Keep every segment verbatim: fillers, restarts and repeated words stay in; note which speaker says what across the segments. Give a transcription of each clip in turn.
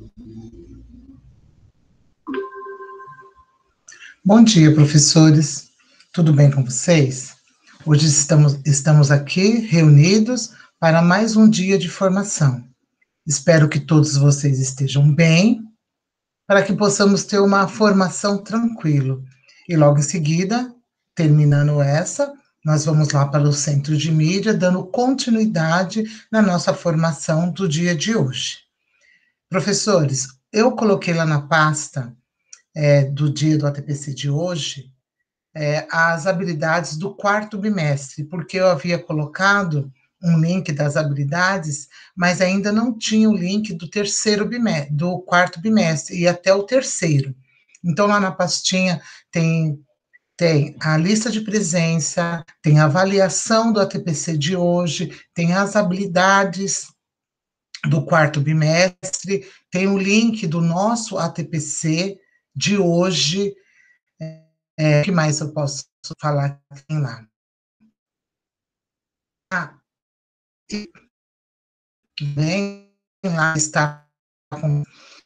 Speaker 1: Bom dia, professores. Tudo bem com vocês? Hoje estamos, estamos aqui reunidos para mais um dia de formação. Espero que todos vocês estejam bem, para que possamos ter uma formação tranquila. E logo em seguida, terminando essa, nós vamos lá para o centro de mídia, dando continuidade na nossa formação do dia de hoje. Professores, eu coloquei lá na pasta é, do dia do A T P C de hoje, é, as habilidades do quarto bimestre, porque eu havia colocado um link das habilidades, mas ainda não tinha o link do terceiro bimestre, do quarto bimestre, e até o terceiro. Então, lá na pastinha tem, tem a lista de presença, tem a avaliação do A T P C de hoje, tem as habilidades do quarto bimestre, tem o link do nosso A T P C de hoje. É, o que mais eu posso falar que tem lá? Ah, e bem lá está com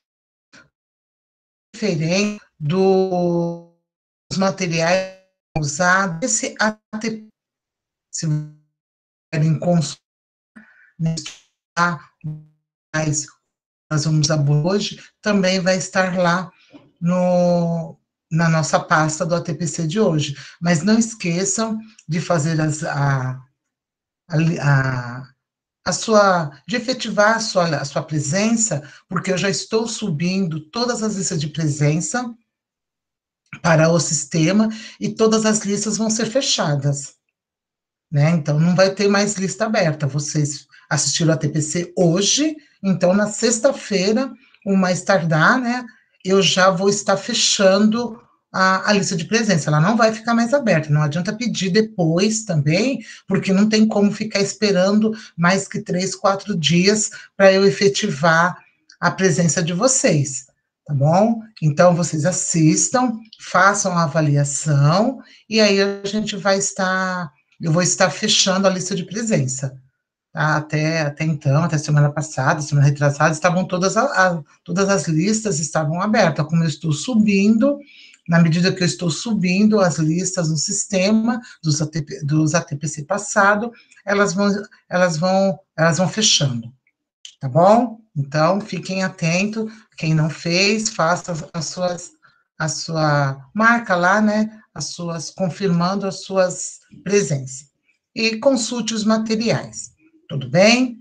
Speaker 1: diferente dos materiais usados. Esse A T P C, se querem consultar, mas nós vamos abordar hoje, também vai estar lá no, na nossa pasta do A T P C de hoje. Mas não esqueçam de fazer as, a, a, a a sua, de efetivar a sua, a sua presença, porque eu já estou subindo todas as listas de presença para o sistema e todas as listas vão ser fechadas, né? Então não vai ter mais lista aberta. Vocês assistiram a T P C hoje, então na sexta-feira, o mais tardar, né? Eu já vou estar fechando a, a lista de presença, ela não vai ficar mais aberta, não adianta pedir depois também, porque não tem como ficar esperando mais que três, quatro dias para eu efetivar a presença de vocês, tá bom? Então, vocês assistam, façam a avaliação, e aí a gente vai estar, eu vou estar fechando a lista de presença. Tá? Até, até então, até semana passada, semana retrasada, estavam todas, a, a, todas as listas estavam abertas, como eu estou subindo, na medida que eu estou subindo as listas no sistema dos, A T P, dos A T P C passado, elas vão, elas vão, elas vão fechando, tá bom? Então, fiquem atentos, quem não fez, faça as suas, a sua, marca lá, né, as suas, confirmando as suas presenças. E consulte os materiais, tudo bem?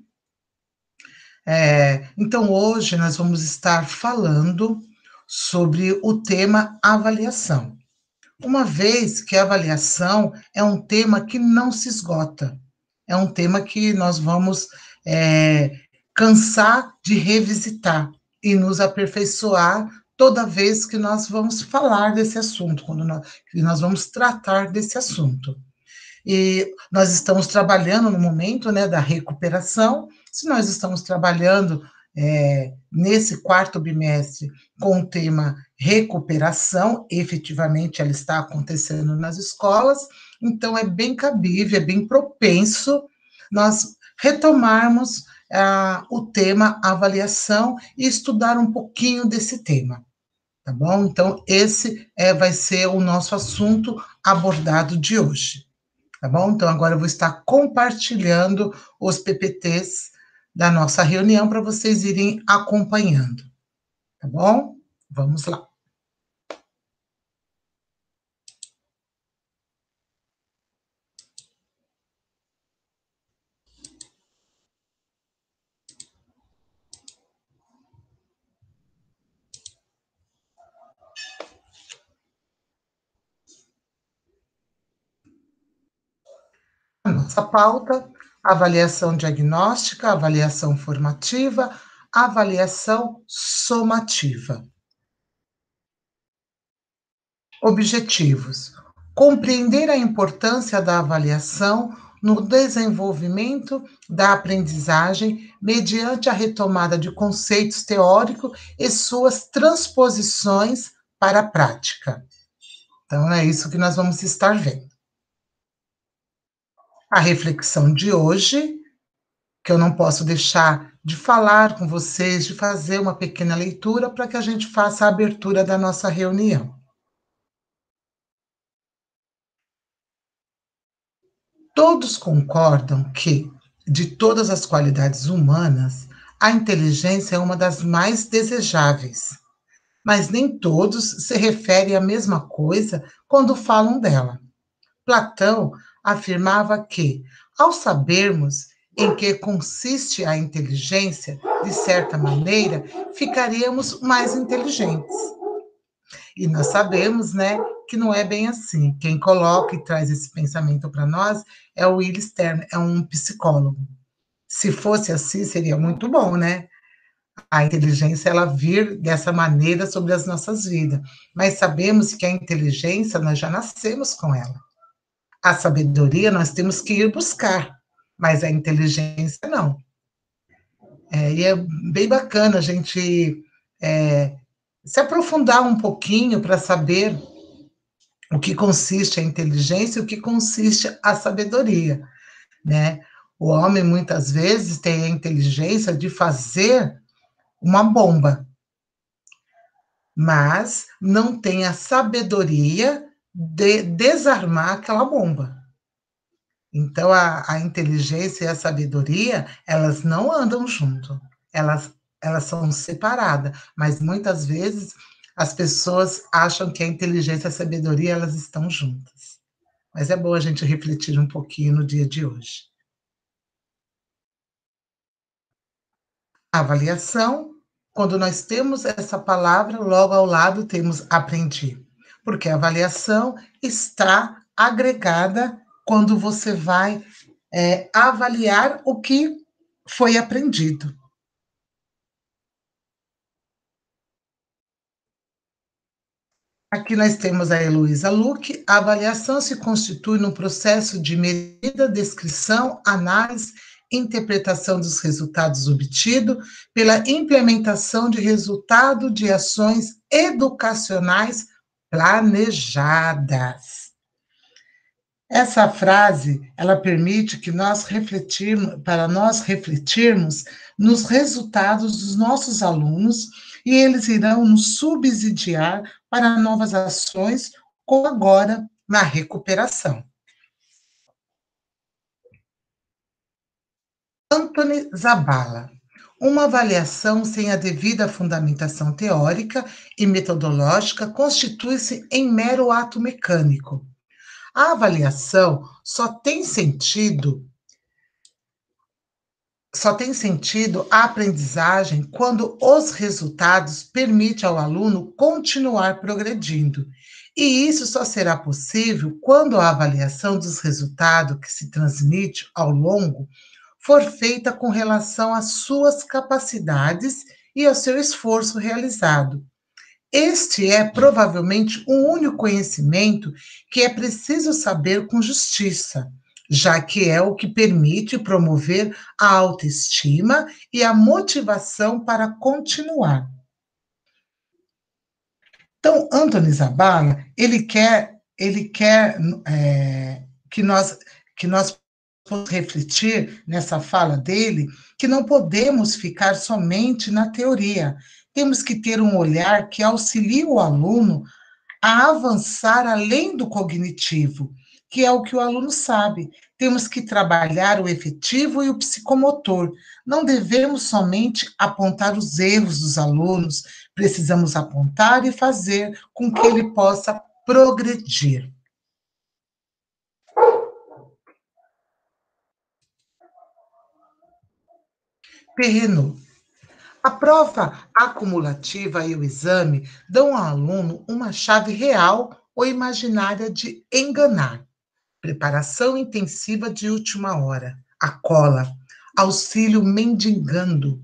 Speaker 1: É, então, hoje nós vamos estar falando sobre o tema avaliação. Uma vez que a avaliação é um tema que não se esgota, é um tema que nós vamos é, cansar de revisitar e nos aperfeiçoar toda vez que nós vamos falar desse assunto, quando nós, que nós vamos tratar desse assunto. E nós estamos trabalhando no momento, né, da recuperação. Se nós estamos trabalhando é, nesse quarto bimestre com o tema recuperação, efetivamente ela está acontecendo nas escolas, então é bem cabível, é bem propenso nós retomarmos ah, o tema avaliação e estudar um pouquinho desse tema, tá bom? Então, esse é, vai ser o nosso assunto abordado de hoje. Tá bom? Então, agora eu vou estar compartilhando os P P Ts da nossa reunião para vocês irem acompanhando. Tá bom? Vamos lá. A nossa pauta: avaliação diagnóstica, avaliação formativa, avaliação somativa. Objetivos: compreender a importância da avaliação no desenvolvimento da aprendizagem mediante a retomada de conceitos teóricos e suas transposições para a prática. Então, é isso que nós vamos estar vendo. A reflexão de hoje que eu não posso deixar de falar com vocês, de fazer uma pequena leitura para que a gente faça a abertura da nossa reunião. Todos concordam que, de todas as qualidades humanas, a inteligência é uma das mais desejáveis, mas nem todos se referem à mesma coisa quando falam dela. Platão afirmava que, ao sabermos em que consiste a inteligência, de certa maneira, ficaríamos mais inteligentes. E nós sabemos, né, que não é bem assim. Quem coloca e traz esse pensamento para nós é o Will Stern, é um psicólogo. Se fosse assim, seria muito bom, né? A inteligência ela vir dessa maneira sobre as nossas vidas. Mas sabemos que a inteligência nós já nascemos com ela. A sabedoria nós temos que ir buscar, mas a inteligência não. É, e é bem bacana a gente é, se aprofundar um pouquinho para saber o que consiste a inteligência e o que consiste a sabedoria, né? O homem muitas vezes tem a inteligência de fazer uma bomba, mas não tem a sabedoria de desarmar aquela bomba. Então, a, a inteligência e a sabedoria, elas não andam junto, elas, elas são separadas, mas muitas vezes as pessoas acham que a inteligência e a sabedoria, elas estão juntas. Mas é bom a gente refletir um pouquinho no dia de hoje. Avaliação, quando nós temos essa palavra, logo ao lado temos aprendi, porque a avaliação está agregada quando você vai é, avaliar o que foi aprendido. Aqui nós temos a Heloísa Luque. A avaliação se constitui num processo de medida, descrição, análise, interpretação dos resultados obtidos pela implementação de resultado de ações educacionais planejadas. Essa frase, ela permite que nós refletirmos, para nós refletirmos nos resultados dos nossos alunos e eles irão nos subsidiar para novas ações, como agora na recuperação. Anthony Zabala. Uma avaliação sem a devida fundamentação teórica e metodológica constitui-se em mero ato mecânico. A avaliação só tem sentido só tem sentido a aprendizagem quando os resultados permitem ao aluno continuar progredindo. E isso só será possível quando a avaliação dos resultados que se transmite ao longo for feita com relação às suas capacidades e ao seu esforço realizado. Este é provavelmente o único conhecimento que é preciso saber com justiça, já que é o que permite promover a autoestima e a motivação para continuar. Então, Anthony Zabala, ele quer, ele quer é, que nós que nós possamos refletir nessa fala dele que não podemos ficar somente na teoria. Temos que ter um olhar que auxilie o aluno a avançar além do cognitivo, que é o que o aluno sabe. Temos que trabalhar o efetivo e o psicomotor. Não devemos somente apontar os erros dos alunos, precisamos apontar e fazer com que ele possa progredir. Perrenot. A prova acumulativa e o exame dão ao aluno uma chave real ou imaginária de enganar. Preparação intensiva de última hora, a cola, auxílio mendigando,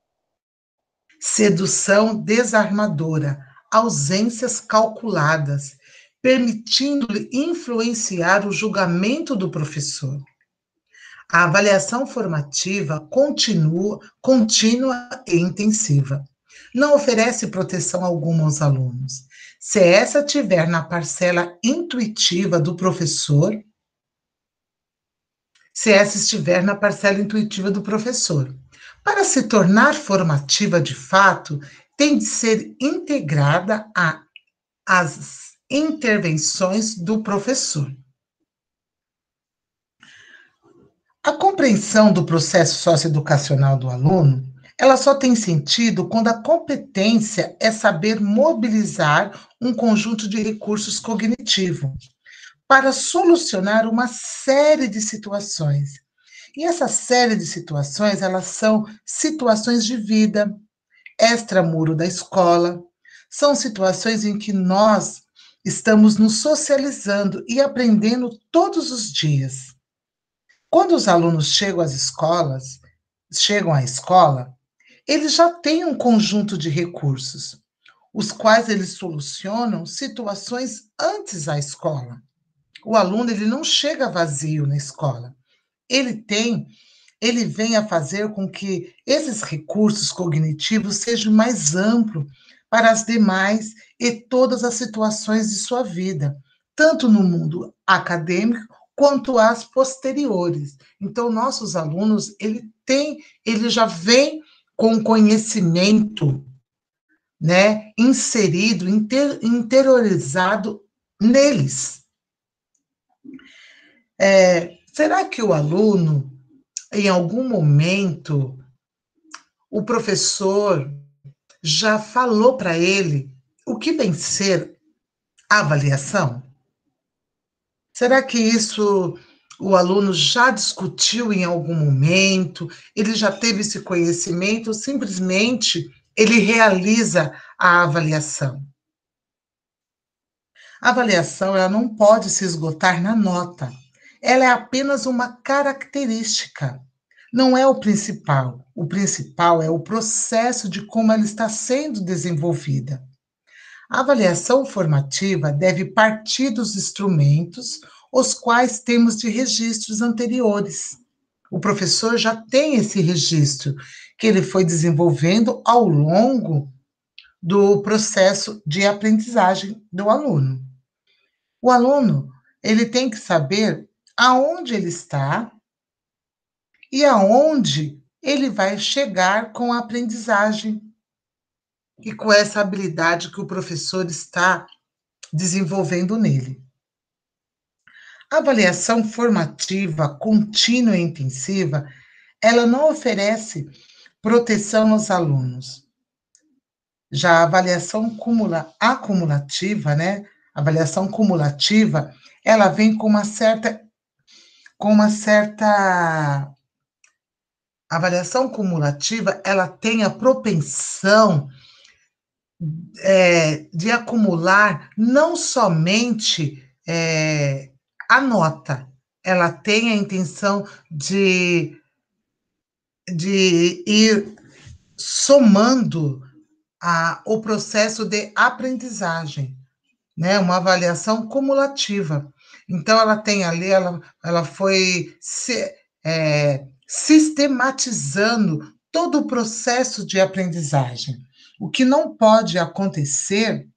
Speaker 1: sedução desarmadora, ausências calculadas, permitindo-lhe influenciar o julgamento do professor. A avaliação formativa continua, contínua e intensiva. Não oferece proteção alguma aos alunos. Se essa tiver na parcela intuitiva do professor, se essa estiver na parcela intuitiva do professor. Para se tornar formativa de fato, tem de ser integrada às intervenções do professor. A compreensão do processo socioeducacional do aluno, ela só tem sentido quando a competência é saber mobilizar um conjunto de recursos cognitivos para solucionar uma série de situações. E essa série de situações, elas são situações de vida, extramuro da escola, são situações em que nós estamos nos socializando e aprendendo todos os dias. Quando os alunos chegam às escolas, chegam à escola, eles já têm um conjunto de recursos, os quais eles solucionam situações antes da escola. O aluno, ele não chega vazio na escola. Ele tem, ele vem a fazer com que esses recursos cognitivos sejam mais amplos para as demais e todas as situações de sua vida, tanto no mundo acadêmico quanto as posteriores. Então, nossos alunos, ele tem, ele já vem com conhecimento, né, inserido, inter, interiorizado neles. É, será que o aluno, em algum momento, o professor já falou para ele o que vem ser a avaliação? Será que isso o aluno já discutiu em algum momento? Ele já teve esse conhecimento ou simplesmente ele realiza a avaliação? A avaliação, ela não pode se esgotar na nota. Ela é apenas uma característica. Não é o principal. O principal é o processo de como ela está sendo desenvolvida. A avaliação formativa deve partir dos instrumentos, os quais temos de registros anteriores. O professor já tem esse registro, que ele foi desenvolvendo ao longo do processo de aprendizagem do aluno. O aluno, ele tem que saber aonde ele está e aonde ele vai chegar com a aprendizagem e com essa habilidade que o professor está desenvolvendo nele. A avaliação formativa contínua e intensiva, ela não oferece proteção aos alunos. Já a avaliação cumula, acumulativa, né? A avaliação cumulativa, ela vem com uma certa, com uma certa a avaliação cumulativa, ela tem a propensão é, de acumular não somente é, a nota, ela tem a intenção de, de ir somando a, o processo de aprendizagem, né? Uma avaliação cumulativa. Então, ela tem ali, ela, ela foi se, é, sistematizando todo o processo de aprendizagem. O que não pode acontecer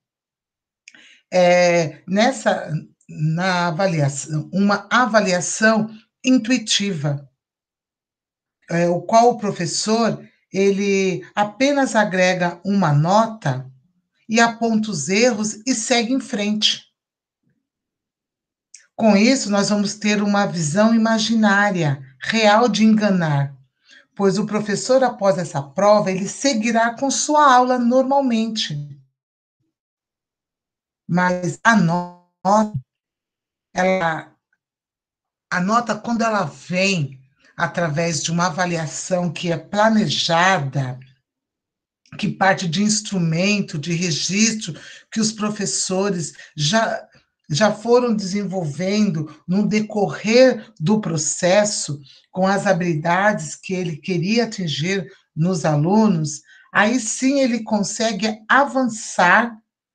Speaker 1: é nessa na avaliação, uma avaliação intuitiva, é, o qual o professor ele apenas agrega uma nota e aponta os erros e segue em frente. Com isso, nós vamos ter uma visão imaginária, real de enganar, pois o professor, após essa prova, ele seguirá com sua aula normalmente. Mas a nota, ela, a nota, quando ela vem através de uma avaliação que é planejada, que parte de instrumento, de registro, que os professores já, já foram desenvolvendo no decorrer do processo, com as habilidades que ele queria atingir nos alunos, aí sim ele consegue avançar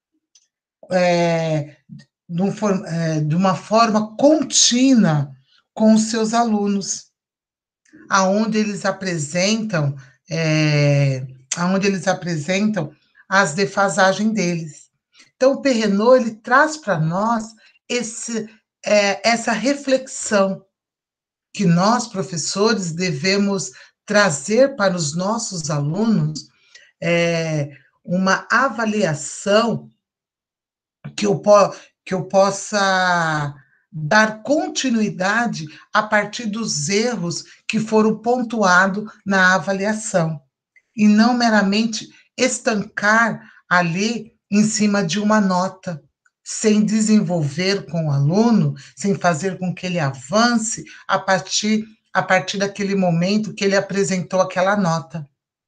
Speaker 1: é, de uma forma contínua com os seus alunos, aonde eles apresentam é, aonde eles apresentam as defasagens deles. Então, o Perrenot, ele traz para nós esse, é, essa reflexão que nós, professores, devemos trazer para os nossos alunos é, uma avaliação que eu, po que eu possa dar continuidade a partir dos erros que foram pontuados na avaliação, e não meramente estancar ali em cima de uma nota, sem desenvolver com o aluno, sem fazer com que ele avance a partir, a partir daquele momento que ele apresentou aquela nota.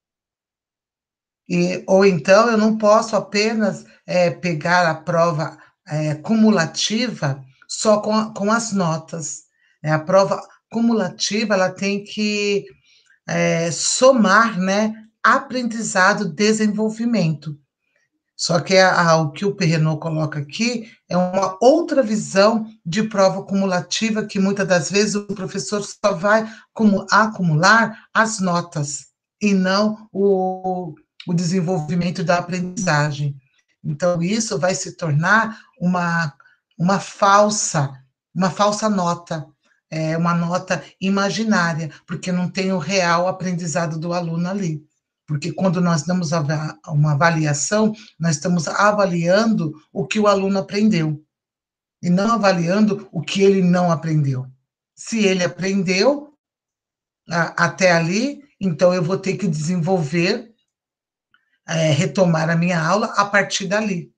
Speaker 1: E, ou então eu não posso apenas é, pegar a prova é, cumulativa só com, a, com as notas. É, a prova cumulativa ela tem que é, somar, né, aprendizado, desenvolvimento. Só que a, a, o que o Perrenot coloca aqui é uma outra visão de prova cumulativa, que muitas das vezes o professor só vai como, acumular as notas, e não o, o desenvolvimento da aprendizagem. Então, isso vai se tornar uma, uma falsa, uma falsa nota, é, uma nota imaginária, porque não tem o real aprendizado do aluno ali. Porque quando nós damos uma avaliação, nós estamos avaliando o que o aluno aprendeu, e não avaliando o que ele não aprendeu. Se ele aprendeu a, até ali, então eu vou ter que desenvolver, é, retomar a minha aula a partir dali.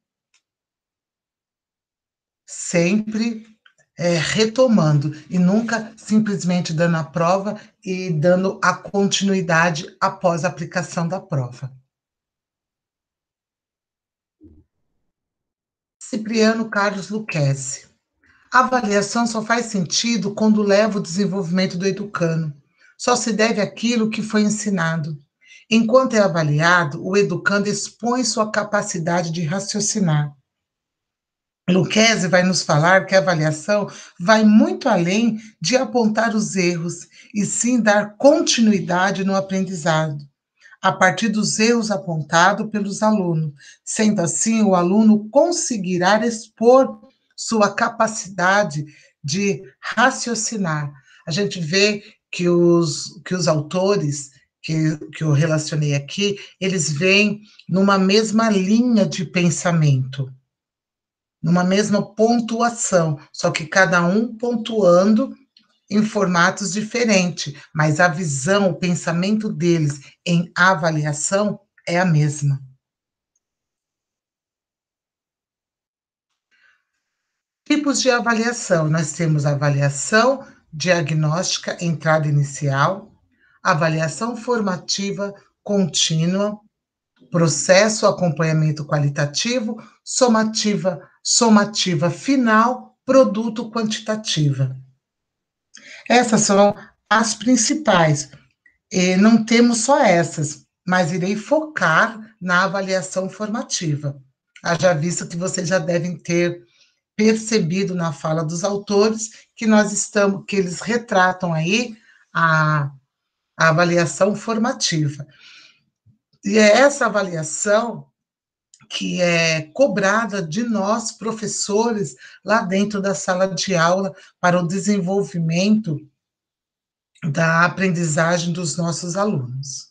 Speaker 1: Sempre é, retomando, e nunca simplesmente dando a prova e dando a continuidade após a aplicação da prova. Cipriano Carlos Lucchesi. A avaliação só faz sentido quando leva o desenvolvimento do educando. Só se deve àquilo que foi ensinado. Enquanto é avaliado, o educando expõe sua capacidade de raciocinar. Lucchesi vai nos falar que a avaliação vai muito além de apontar os erros, e sim dar continuidade no aprendizado, a partir dos erros apontados pelos alunos. Sendo assim, o aluno conseguirá expor sua capacidade de raciocinar. A gente vê que os, que os autores que, que eu relacionei aqui, eles vêm numa mesma linha de pensamento, numa mesma pontuação, só que cada um pontuando em formatos diferentes, mas a visão, o pensamento deles em avaliação é a mesma. Tipos de avaliação: nós temos avaliação diagnóstica, entrada inicial, avaliação formativa contínua, processo, acompanhamento qualitativo, somativa, somativa final, produto quantitativa. Essas são as principais. E não temos só essas, mas irei focar na avaliação formativa. Haja visto que vocês já devem ter percebido na fala dos autores que nós estamos, que eles retratam aí a, a avaliação formativa. E é essa avaliação que é cobrada de nós, professores, lá dentro da sala de aula, para o desenvolvimento da aprendizagem dos nossos alunos.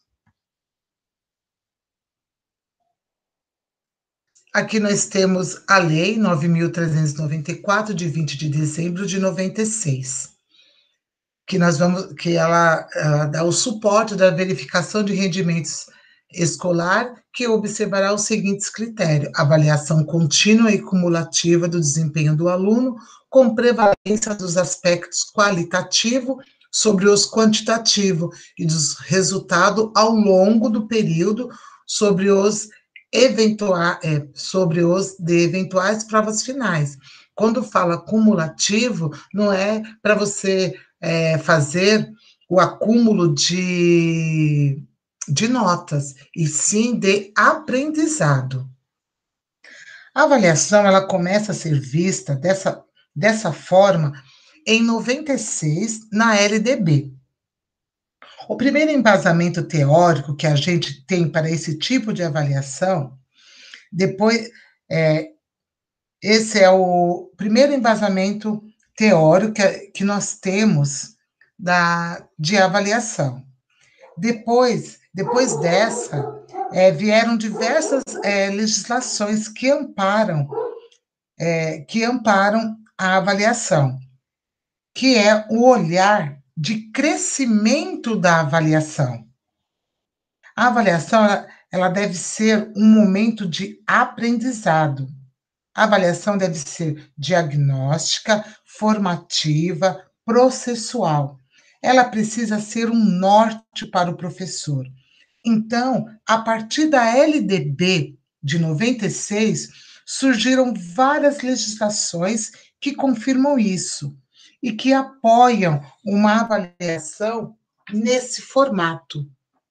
Speaker 1: Aqui nós temos a Lei nove mil trezentos e noventa e quatro, de vinte de dezembro de noventa e seis, que nós vamos, que ela, ela dá o suporte da verificação de rendimentos escolar, que observará os seguintes critérios: avaliação contínua e cumulativa do desempenho do aluno, com prevalência dos aspectos qualitativo sobre os quantitativo, e dos resultados ao longo do período sobre os eventuais, é, sobre os de eventuais provas finais. Quando fala cumulativo, não é para você é, fazer o acúmulo de, de notas, e sim de aprendizado. A avaliação ela começa a ser vista dessa, dessa forma em noventa e seis, na L D B. O primeiro embasamento teórico que a gente tem para esse tipo de avaliação, depois, é, esse é o primeiro embasamento teórico que, que nós temos da, de avaliação. Depois, depois dessa, é, vieram diversas é, legislações que amparam, é, que amparam a avaliação, que é o olhar de crescimento da avaliação. A avaliação ela, ela deve ser um momento de aprendizado. A avaliação deve ser diagnóstica, formativa, processual. Ela precisa ser um norte para o professor. Então, a partir da L D B de noventa e seis, surgiram várias legislações que confirmam isso e que apoiam uma avaliação nesse formato.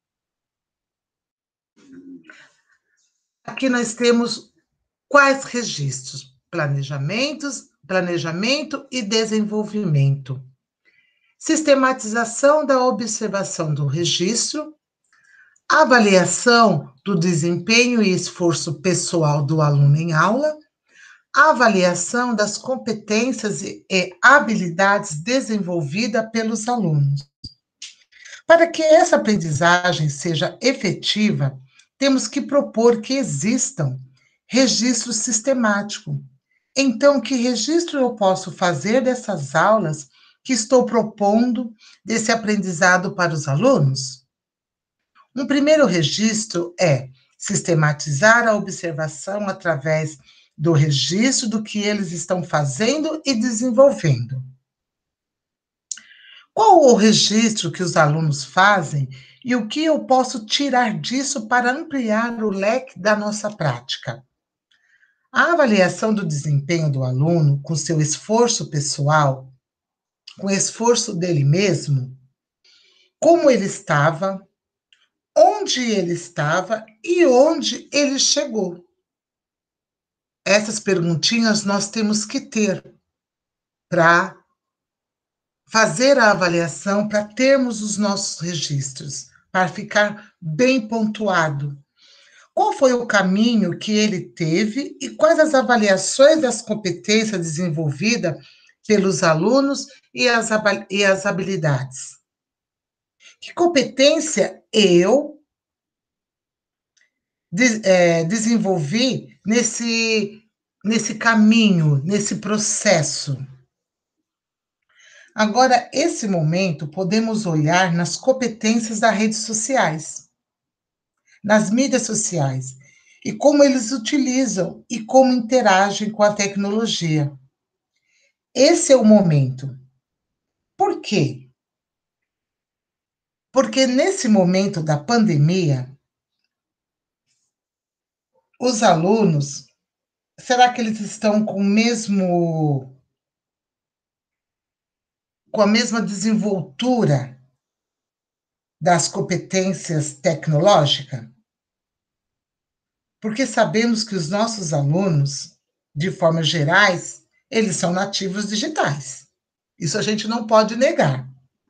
Speaker 1: Aqui nós temos quais registros? Planejamentos, planejamento e desenvolvimento. Sistematização da observação do registro, avaliação do desempenho e esforço pessoal do aluno em aula, avaliação das competências e habilidades desenvolvidas pelos alunos. Para que essa aprendizagem seja efetiva, temos que propor que existam registro sistemático. Então, que registro eu posso fazer dessas aulas que estou propondo, desse aprendizado para os alunos? Um primeiro registro é sistematizar a observação através do registro do que eles estão fazendo e desenvolvendo. Qual o registro que os alunos fazem e o que eu posso tirar disso para ampliar o leque da nossa prática? A avaliação do desempenho do aluno com seu esforço pessoal, com o esforço dele mesmo, como ele estava, onde ele estava e onde ele chegou. Essas perguntinhas nós temos que ter para fazer a avaliação, para termos os nossos registros, para ficar bem pontuado. Qual foi o caminho que ele teve e quais as avaliações das competências desenvolvidas pelos alunos e as, e as habilidades? Que competência eu de, é, desenvolvi nesse, nesse caminho, nesse processo? Agora, esse momento, podemos olhar nas competências das redes sociais, nas mídias sociais, e como eles utilizam e como interagem com a tecnologia. Esse é o momento. Por quê? Porque nesse momento da pandemia, os alunos, será que eles estão com o mesmo, com a mesma desenvoltura das competências tecnológicas? Porque sabemos que os nossos alunos, de forma gerais, eles são nativos digitais. Isso a gente não pode negar.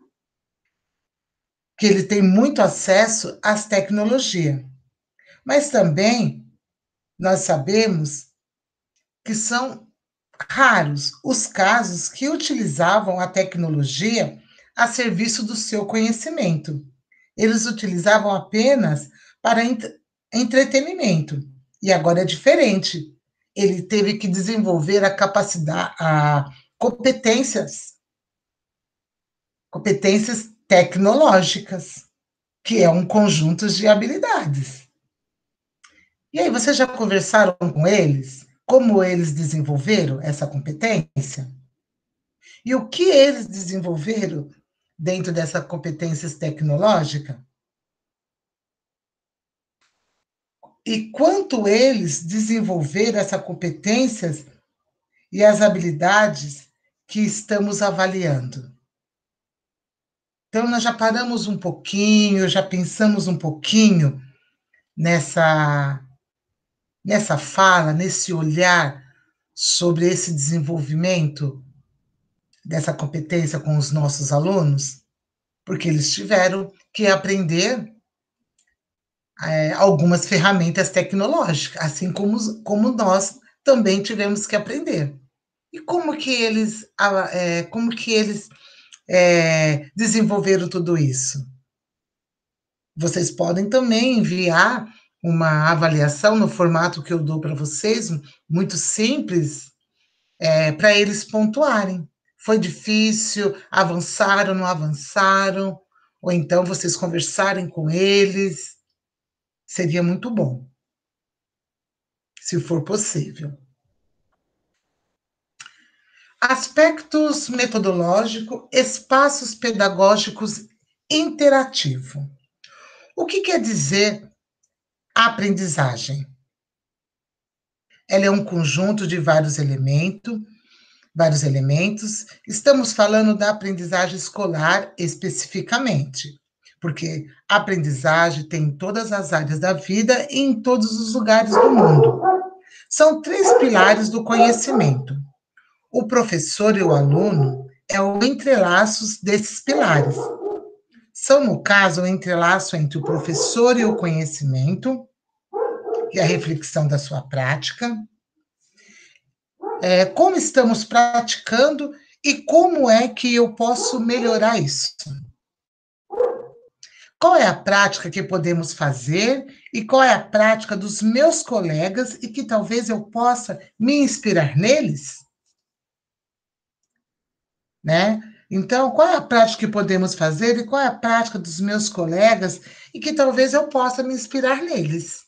Speaker 1: Que ele tem muito acesso às tecnologias. Mas também nós sabemos que são raros os casos que utilizavam a tecnologia a serviço do seu conhecimento. Eles utilizavam apenas para entretenimento. E agora é diferente. Ele teve que desenvolver a capacidade, a competências, competências tecnológicas, que é um conjunto de habilidades. E aí, vocês já conversaram com eles? Como eles desenvolveram essa competência? E o que eles desenvolveram dentro dessas competências tecnológicas? E quanto eles desenvolveram essas competências e as habilidades que estamos avaliando? Então, nós já paramos um pouquinho, já pensamos um pouquinho nessa, nessa fala, nesse olhar sobre esse desenvolvimento dessa competência com os nossos alunos, porque eles tiveram que aprender é, algumas ferramentas tecnológicas, assim como, como nós também tivemos que aprender. E como que eles, é, como que eles é, desenvolveram tudo isso? Vocês podem também enviar uma avaliação no formato que eu dou para vocês, muito simples, é, para eles pontuarem. Foi difícil? Avançaram, não avançaram? Ou então vocês conversarem com eles, seria muito bom, se for possível. Aspectos metodológicos, espaços pedagógicos interativo. O que quer dizer aprendizagem? Ela é um conjunto de vários elementos, vários elementos. Estamos falando da aprendizagem escolar especificamente, porque a aprendizagem tem em todas as áreas da vida e em todos os lugares do mundo. São três pilares do conhecimento. O professor e o aluno é o entrelaços desses pilares. São, no caso, o entrelaço entre o professor e o conhecimento, e a reflexão da sua prática, é, como estamos praticando e como é que eu posso melhorar isso. Qual é a prática que podemos fazer e qual é a prática dos meus colegas e que talvez eu possa me inspirar neles? Né? Então, qual é a prática que podemos fazer e qual é a prática dos meus colegas e que talvez eu possa me inspirar neles?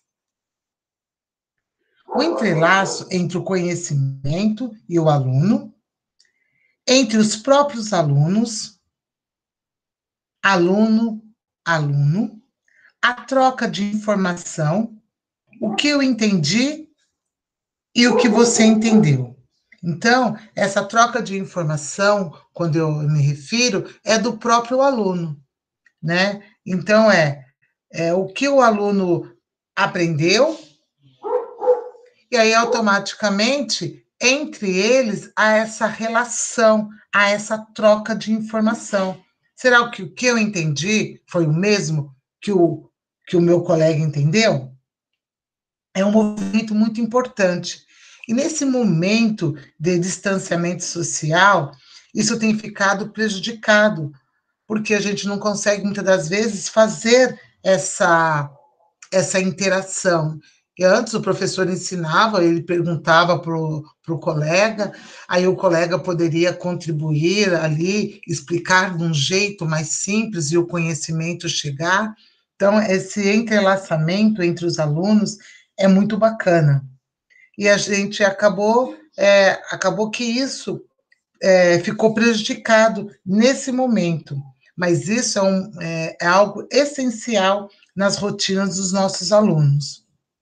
Speaker 1: O entrelaço entre o conhecimento e o aluno, entre os próprios alunos, aluno, aluno, a troca de informação, o que eu entendi e o que você entendeu. Então, essa troca de informação, quando eu me refiro, é do próprio aluno, né? Então, é, é o que o aluno aprendeu, e aí, automaticamente, entre eles, há essa relação, há essa troca de informação. Será que o que eu entendi foi o mesmo que o, que o meu colega entendeu? É um movimento muito importante. E nesse momento de distanciamento social, isso tem ficado prejudicado, porque a gente não consegue, muitas das vezes, fazer essa, essa interação. E antes o professor ensinava, ele perguntava para o colega, aí o colega poderia contribuir ali, explicar de um jeito mais simples e o conhecimento chegar. Então, esse entrelaçamento entre os alunos é muito bacana. E a gente acabou, é, acabou que isso é, ficou prejudicado nesse momento. Mas isso é, um, é, é algo essencial nas rotinas dos nossos alunos.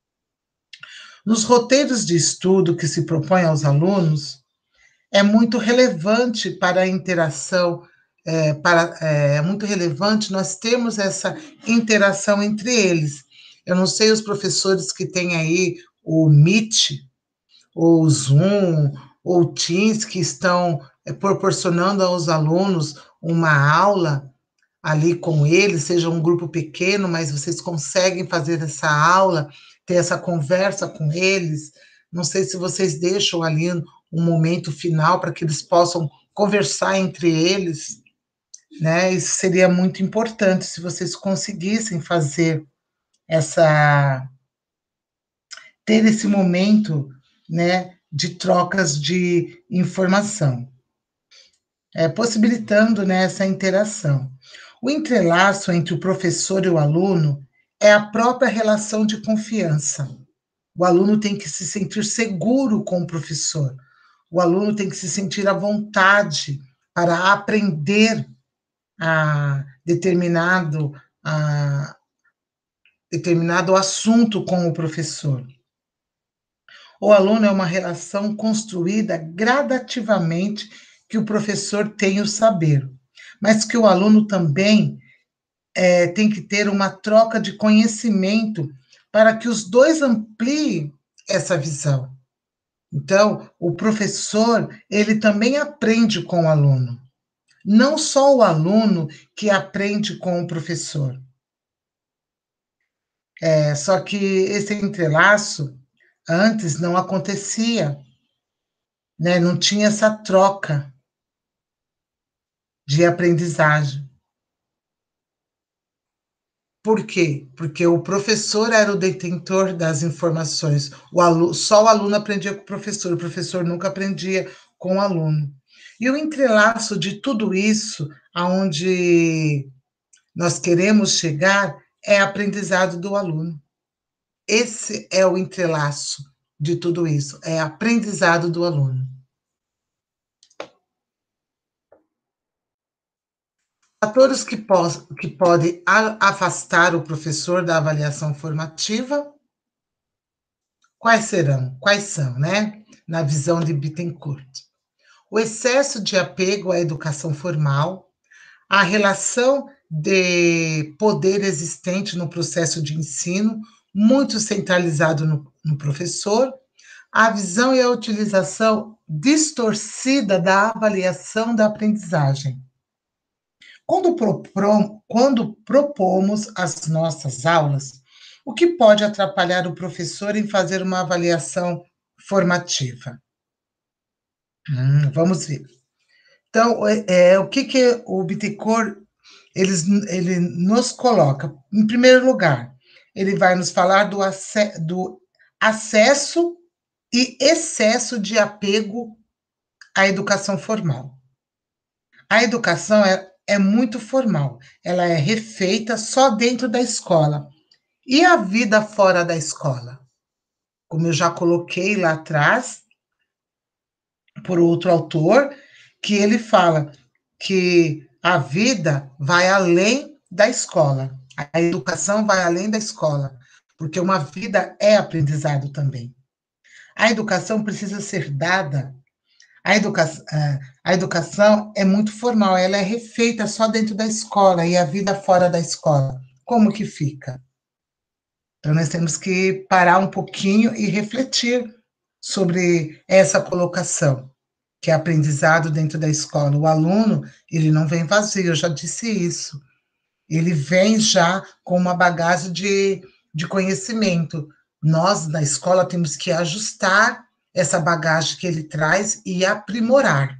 Speaker 1: Nos roteiros de estudo que se propõe aos alunos, é muito relevante para a interação, é, para, é, é muito relevante nós temos essa interação entre eles. Eu não sei os professores que têm aí o Meet, ou o Zoom, ou o Teams, que estão é, proporcionando aos alunos uma aula ali com eles, seja um grupo pequeno, mas vocês conseguem fazer essa aula, ter essa conversa com eles. Não sei se vocês deixam ali um momento final para que eles possam conversar entre eles, né? Isso seria muito importante se vocês conseguissem fazer essa, ter esse momento, né, de trocas de informação, é, possibilitando, né, essa interação. O entrelaço entre o professor e o aluno é a própria relação de confiança. O aluno tem que se sentir seguro com o professor. O aluno tem que se sentir à vontade para aprender a determinado, a determinado assunto com o professor. O aluno é uma relação construída gradativamente que o professor tem o saber, mas que o aluno também é, tem que ter uma troca de conhecimento para que os dois ampliem essa visão. Então, o professor, ele também aprende com o aluno. Não só o aluno que aprende com o professor. É, só que esse entrelaço antes não acontecia, né? Não tinha essa troca. de aprendizagem. Por quê? Porque o professor era o detentor das informações. O alu só o aluno aprendia com o professor, o professor nunca aprendia com o aluno. E o entrelaço de tudo isso, aonde nós queremos chegar, é aprendizado do aluno. Esse é o entrelaço de tudo isso, é aprendizado do aluno. Fatores que, pos, que podem afastar o professor da avaliação formativa, quais serão? Quais são, né? Na visão de Bittencourt. O excesso de apego à educação formal, a relação de poder existente no processo de ensino, muito centralizado no, no professor, a visão e a utilização distorcida da avaliação da aprendizagem. Quando, proprom, quando propomos as nossas aulas, o que pode atrapalhar o professor em fazer uma avaliação formativa? Hum, vamos ver. Então, é, é, o que, que o Bittencourt eles, ele nos coloca? Em primeiro lugar, ele vai nos falar do, ace, do acesso e excesso de apego à educação formal. A educação é, é muito formal, ela é refeita só dentro da escola. E a vida fora da escola? Como eu já coloquei lá atrás, por outro autor, que ele fala que a vida vai além da escola, a educação vai além da escola, porque uma vida é aprendizado também. A educação precisa ser dada, a, educa a educação é muito formal, ela é refeita só dentro da escola e a vida fora da escola. Como que fica? Então, nós temos que parar um pouquinho e refletir sobre essa colocação, que é aprendizado dentro da escola. O aluno, ele não vem vazio, eu já disse isso. Ele vem já com uma bagagem de, de conhecimento. Nós, na escola, temos que ajustar essa bagagem que ele traz e aprimorar.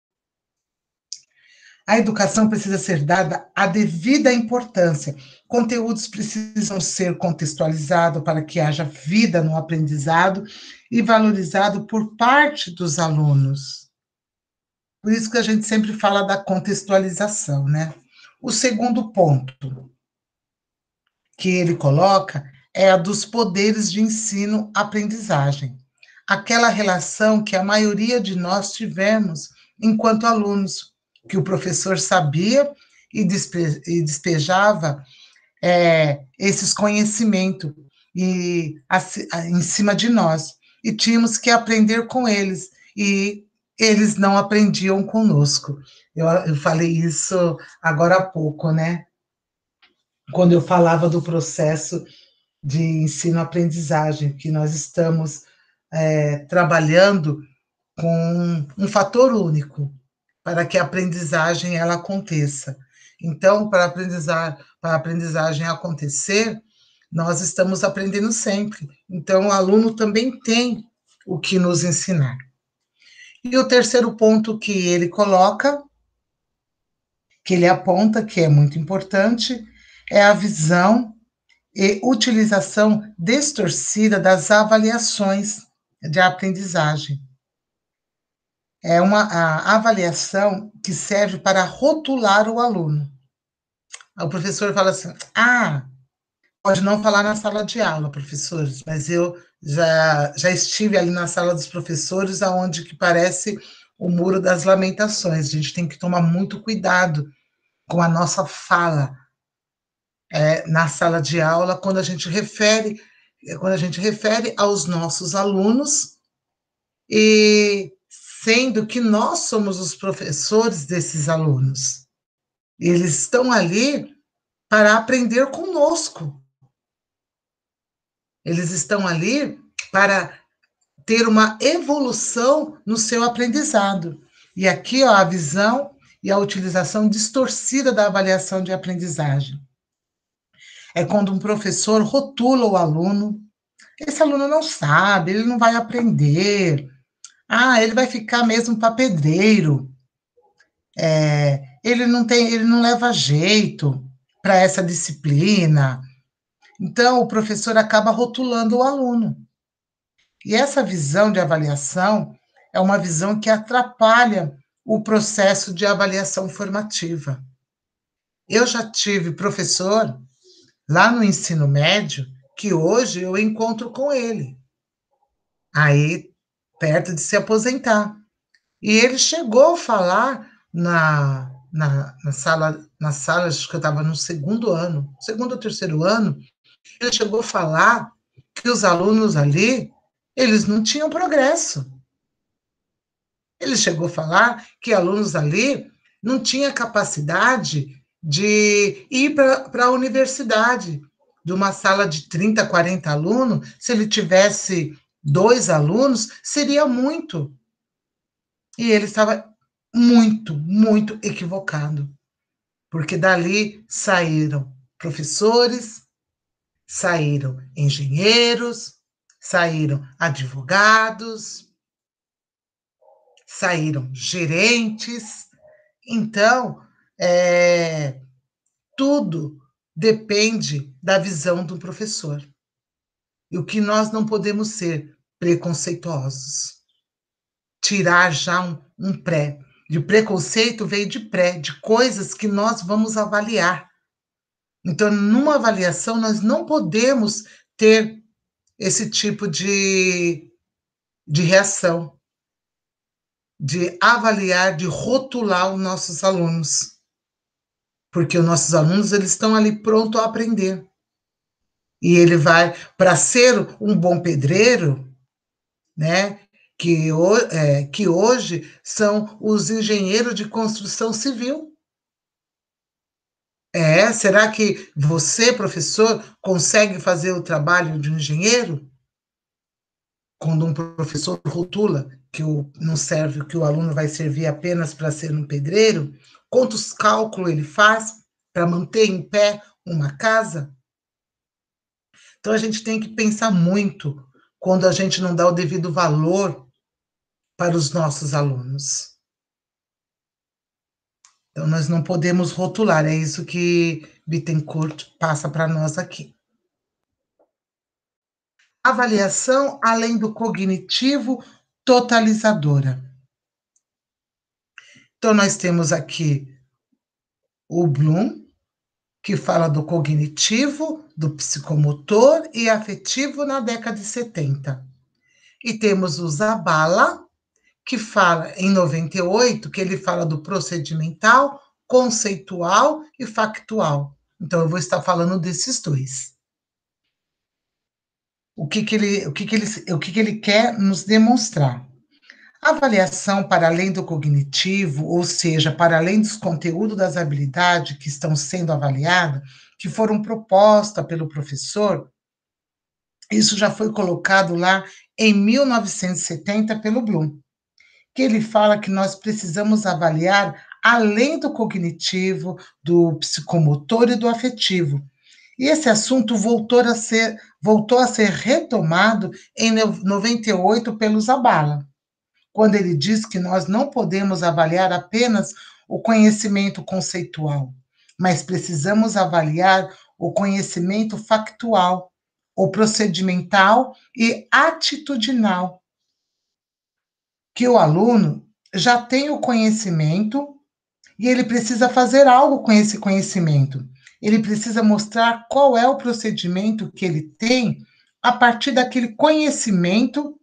Speaker 1: A educação precisa ser dada a devida importância. Conteúdos precisam ser contextualizados para que haja vida no aprendizado e valorizado por parte dos alunos. Por isso que a gente sempre fala da contextualização, né? O segundo ponto que ele coloca é a dos poderes de ensino-aprendizagem. Aquela relação que a maioria de nós tivemos enquanto alunos, que o professor sabia e, despe e despejava é, esses conhecimentos e, a, a, em cima de nós. E tínhamos que aprender com eles. E eles não aprendiam conosco. Eu, eu falei isso agora há pouco, né? Quando eu falava do processo de ensino-aprendizagem, que nós estamos é, trabalhando com um fator único para que a aprendizagem ela aconteça. Então, para a aprendizagem, para a aprendizagem acontecer, nós estamos aprendendo sempre. Então, o aluno também tem o que nos ensinar. E o terceiro ponto que ele coloca, que ele aponta, que é muito importante, é a visão e utilização distorcida das avaliações de aprendizagem. É uma a avaliação que serve para rotular o aluno. O professor fala assim, ah, pode não falar na sala de aula, professores, mas eu já, já estive ali na sala dos professores, aonde que parece o Muro das Lamentações. A gente tem que tomar muito cuidado com a nossa fala é, na sala de aula, quando a gente refere, quando a gente refere aos nossos alunos, e sendo que nós somos os professores desses alunos. Eles estão ali para aprender conosco. Eles estão ali para ter uma evolução no seu aprendizado. E aqui, ó, a visão e a utilização distorcida da avaliação de aprendizagem. É quando um professor rotula o aluno. Esse aluno não sabe, ele não vai aprender. Ah, ele vai ficar mesmo para pedreiro. É, ele não tem, ele não leva jeito para essa disciplina. Então, o professor acaba rotulando o aluno. E essa visão de avaliação é uma visão que atrapalha o processo de avaliação formativa. Eu já tive professor lá no ensino médio que hoje eu encontro com ele, aí perto de se aposentar. E ele chegou a falar na, na, na sala, na sala, acho que eu estava no segundo ano, segundo ou terceiro ano, ele chegou a falar que os alunos ali, eles não tinham progresso. Ele chegou a falar que alunos ali não tinham capacidade de ir para a universidade. De uma sala de trinta, quarenta alunos, se ele tivesse dois alunos, seria muito. E ele estava muito, muito equivocado, porque dali saíram professores, saíram engenheiros, saíram advogados, saíram gerentes. Então, é, tudo depende da visão do professor. E o que nós não podemos ser preconceituosos. Tirar já um, um pré. De preconceito veio de pré, de coisas que nós vamos avaliar. Então, numa avaliação, nós não podemos ter esse tipo de, de reação, de avaliar, de rotular os nossos alunos. Porque os nossos alunos, eles estão ali prontos a aprender. E ele vai, para ser um bom pedreiro, né, que, é, que hoje são os engenheiros de construção civil. É, será que você, professor, consegue fazer o trabalho de um engenheiro? Quando um professor rotula que o, não serve, que o aluno vai servir apenas para ser um pedreiro, quantos cálculos ele faz para manter em pé uma casa? Então, a gente tem que pensar muito quando a gente não dá o devido valor para os nossos alunos. Então, nós não podemos rotular, é isso que Bittencourt passa para nós aqui. Avaliação além do cognitivo totalizadora. Então, nós temos aqui o Bloom, que fala do cognitivo, do psicomotor e afetivo na década de setenta. E temos o Zabala, que fala em noventa e oito, que ele fala do procedimental, conceitual e factual. Então, eu vou estar falando desses dois. O que, que, ele, o que, que, ele, o que, que ele quer nos demonstrar? A avaliação para além do cognitivo, ou seja, para além dos conteúdos das habilidades que estão sendo avaliadas, que foram propostas pelo professor, isso já foi colocado lá em mil novecentos e setenta pelo Bloom, que ele fala que nós precisamos avaliar além do cognitivo, do psicomotor e do afetivo. E esse assunto voltou a ser, voltou a ser retomado em noventa e oito pelo Zabala, quando ele diz que nós não podemos avaliar apenas o conhecimento conceitual, mas precisamos avaliar o conhecimento factual, o procedimental e atitudinal, que o aluno já tem o conhecimento e ele precisa fazer algo com esse conhecimento. Ele precisa mostrar qual é o procedimento que ele tem a partir daquele conhecimento,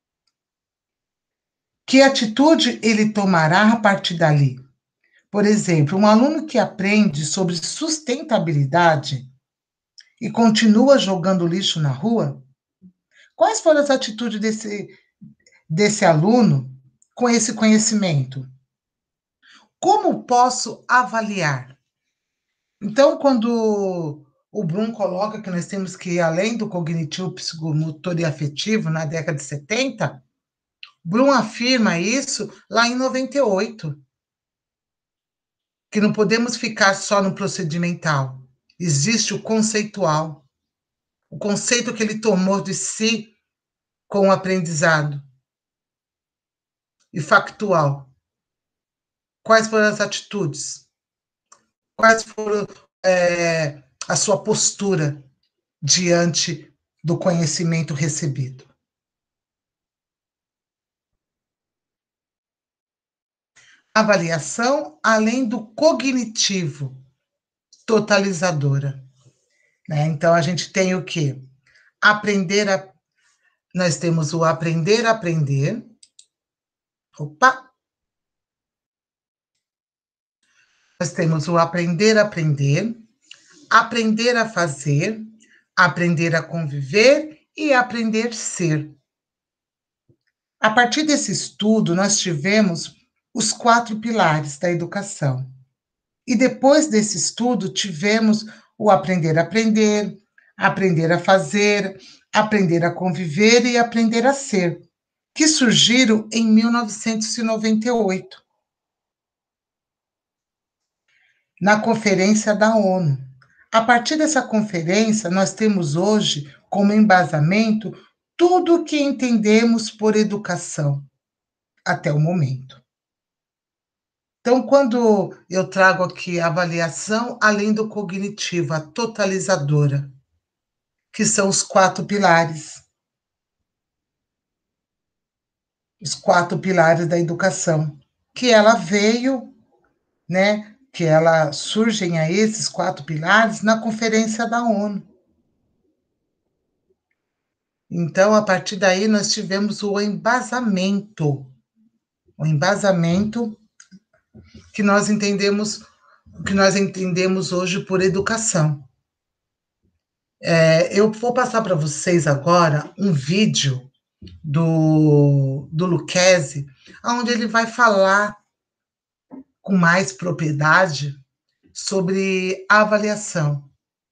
Speaker 1: que atitude ele tomará a partir dali. Por exemplo, um aluno que aprende sobre sustentabilidade e continua jogando lixo na rua, quais foram as atitudes desse, desse aluno com esse conhecimento? Como posso avaliar? Então, quando o Bloom coloca que nós temos que ir além do cognitivo, psicomotor e afetivo na década de setenta, Bloom afirma isso lá em noventa e oito, que não podemos ficar só no procedimental. Existe o conceitual, o conceito que ele tomou de si com o aprendizado. E factual. Quais foram as atitudes? Quais foram é, a sua postura diante do conhecimento recebido? Avaliação além do cognitivo, totalizadora, né? Então, a gente tem o quê? Aprender a... Nós temos o aprender a aprender. Opa! Nós temos o aprender a aprender, aprender a fazer, aprender a conviver e aprender a ser. A partir desse estudo, nós tivemos os quatro pilares da educação. E depois desse estudo, tivemos o aprender a aprender, aprender a fazer, aprender a conviver e aprender a ser, que surgiram em mil novecentos e noventa e oito, na Conferência da ONU. A partir dessa conferência, nós temos hoje, como embasamento, tudo o que entendemos por educação, até o momento. Então, quando eu trago aqui a avaliação, além do cognitivo, a totalizadora, que são os quatro pilares, os quatro pilares da educação, que ela veio, né, que ela surgem a esses quatro pilares na Conferência da ONU. Então, a partir daí, nós tivemos o embasamento, o embasamento que nós entendemos, que nós entendemos hoje por educação. É, eu vou passar para vocês agora um vídeo do, do Lucchesi, onde ele vai falar com mais propriedade sobre a avaliação,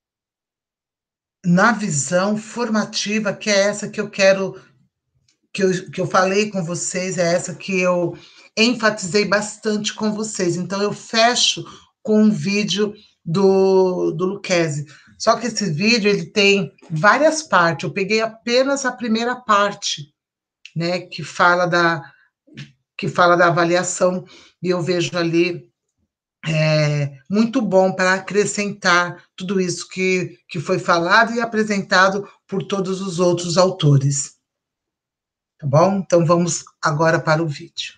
Speaker 1: na visão formativa, que é essa que eu quero, que eu, que eu falei com vocês, é essa que eu enfatizei bastante com vocês. Então, eu fecho com um vídeo do, do Lucchesi. Só que esse vídeo, ele tem várias partes, eu peguei apenas a primeira parte, né, que fala da, que fala da avaliação, e eu vejo ali é, muito bom para acrescentar tudo isso que, que foi falado e apresentado por todos os outros autores. Tá bom? Então vamos agora para o vídeo.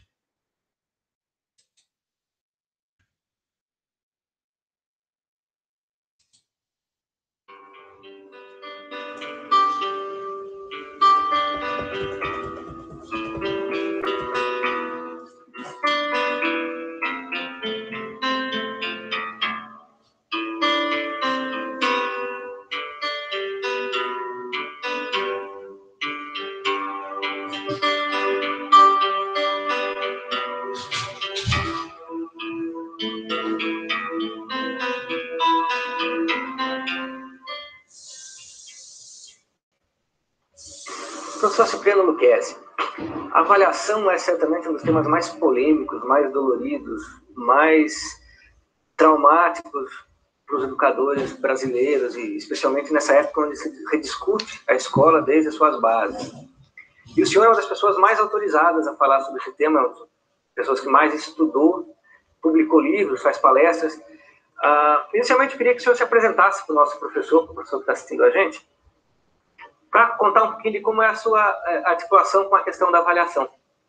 Speaker 2: Professor Cipriano Lucchesi, a avaliação é certamente um dos temas mais polêmicos, mais doloridos, mais traumáticos para os educadores brasileiros, e especialmente nessa época onde se rediscute a escola desde as suas bases. E o senhor é uma das pessoas mais autorizadas a falar sobre esse tema, uma das pessoas que mais estudou, publicou livros, faz palestras. Uh, inicialmente, eu queria que o senhor se apresentasse para o nosso professor, para o professor que está assistindo a gente, para contar um pouquinho de como é a sua articulação com a questão da avaliação.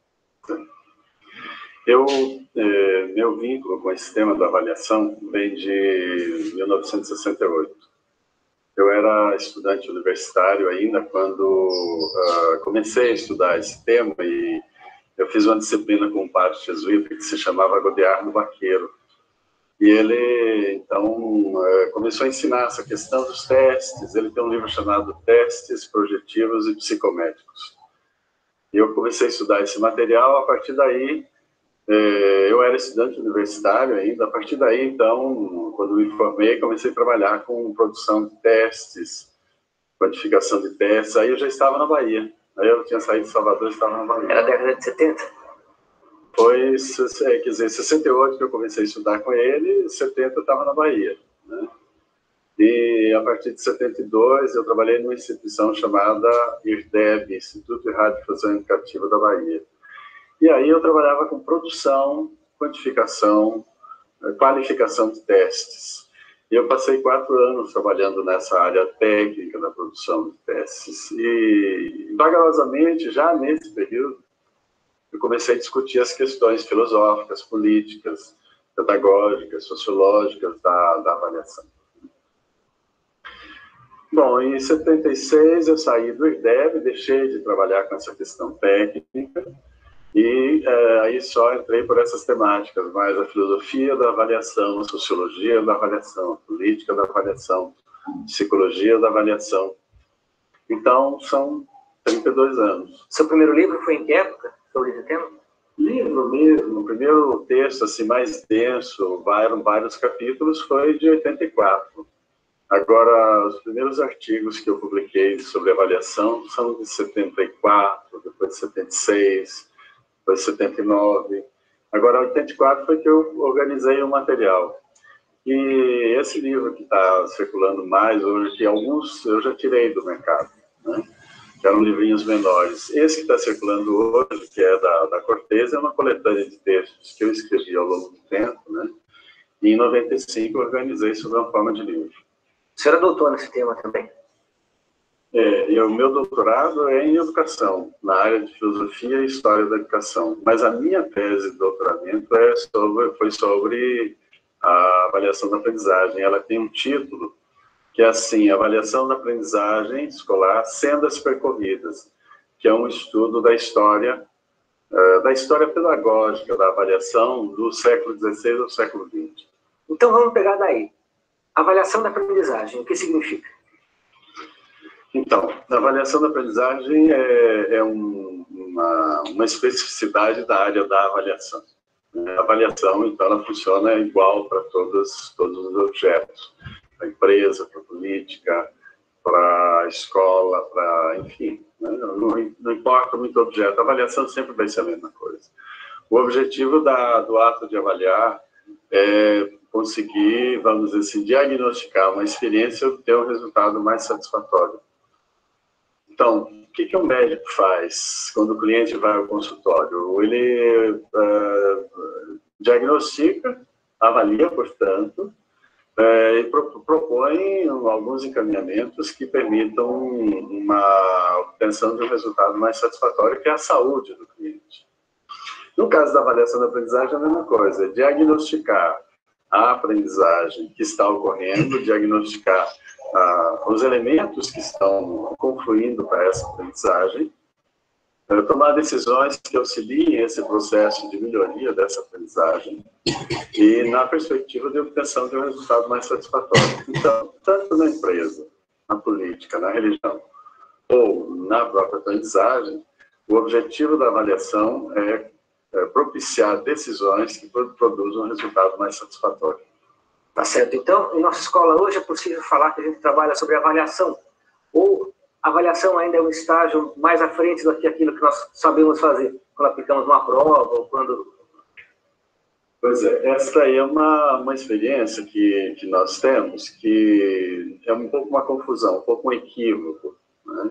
Speaker 3: Eu, eh, meu vínculo com esse tema da avaliação vem de mil novecentos e sessenta e oito. Eu era estudante universitário ainda quando uh, comecei a estudar esse tema, e eu fiz uma disciplina com um padre jesuíta que se chamava Godard do Vaqueiro. E ele, então, começou a ensinar essa questão dos testes. Ele tem um livro chamado Testes Projetivos e Psicométricos. E eu comecei a estudar esse material. A partir daí, eu era estudante universitário ainda. A partir daí, então, quando me formei, comecei a trabalhar com produção de testes, quantificação de testes. Aí eu já estava na Bahia. Aí eu tinha saído de Salvador e estava na Bahia.
Speaker 2: Era a década de setenta?
Speaker 3: Foi, quer dizer, sessenta e oito que eu comecei a estudar com ele, em setenta eu estava na Bahia, né? E a partir de setenta e dois eu trabalhei numa instituição chamada IRDEB, Instituto de Radiodifusão Educativa da Bahia. E aí eu trabalhava com produção, quantificação qualificação de testes. Eu passei quatro anos trabalhando nessa área técnica da produção de testes e, vagarosamente, já nesse período, eu comecei a discutir as questões filosóficas, políticas, pedagógicas, sociológicas da, da avaliação. Bom, em setenta e seis eu saí do I R D E B, deixei de trabalhar com essa questão técnica e é, aí só entrei por essas temáticas, mais a filosofia da avaliação, a sociologia da avaliação, a política da avaliação, a psicologia da avaliação. Então, são trinta e dois anos.
Speaker 2: Seu primeiro livro foi em que época sobre esse tema?
Speaker 3: Livro mesmo, o primeiro texto assim, mais denso, vários, vários capítulos, foi de oitenta e quatro. Agora, os primeiros artigos que eu publiquei sobre avaliação são de setenta e quatro, depois de setenta e seis, depois de setenta e nove. Agora, oitenta e quatro foi que eu organizei o material. E esse livro que está circulando mais hoje, que alguns eu já tirei do mercado, né? Que eram livrinhos menores. Esse que está circulando hoje, que é da, da Cortez, é uma coletânea de textos que eu escrevi ao longo do tempo, né? E em noventa e cinco eu organizei sob uma forma de livro.
Speaker 2: O senhor é doutor nesse tema também?
Speaker 3: É, e o meu doutorado é em educação, na área de filosofia e história da educação. Mas a minha tese de doutoramento é sobre, foi sobre a avaliação da aprendizagem. Ela tem um título que é assim, Avaliação da Aprendizagem Escolar, Sendas Percorridas, que é um estudo da história, uh, da história pedagógica da avaliação do século dezesseis ao século vinte.
Speaker 2: Então vamos pegar daí. Avaliação da aprendizagem, o que significa?
Speaker 3: Então, a avaliação da aprendizagem é, é um, uma, uma especificidade da área da avaliação. A avaliação, então, ela funciona igual para todos, todos os objetos. Para a empresa, para a política, para a escola, para, enfim, né? não, não importa muito o objeto, a avaliação sempre vai ser a mesma coisa. O objetivo da, do ato de avaliar é conseguir, vamos dizer assim, diagnosticar uma experiência e obter um resultado mais satisfatório. Então, o que, que o médico faz quando o cliente vai ao consultório? Ele uh, diagnostica, avalia, portanto, uh, e pro, propõe alguns encaminhamentos que permitam uma obtenção de um resultado mais satisfatório, que é a saúde do cliente. No caso da avaliação da aprendizagem, é a mesma coisa, é diagnosticar a aprendizagem que está ocorrendo, diagnosticar ah, os elementos que estão confluindo para essa aprendizagem, eh, tomar decisões que auxiliem esse processo de melhoria dessa aprendizagem e na perspectiva de obtenção de um resultado mais satisfatório. Então, tanto na empresa, na política, na religião ou na própria aprendizagem, o objetivo da avaliação é propiciar decisões que produzam um resultado mais satisfatório.
Speaker 2: Tá certo. Então, em nossa escola hoje é possível falar que a gente trabalha sobre avaliação, ou a avaliação ainda é um estágio mais à frente do que aquilo que nós sabemos fazer, quando aplicamos uma prova, ou quando...
Speaker 3: Pois é, essa aí é uma, uma experiência que, que nós temos, que é um pouco uma confusão, um pouco um equívoco, né?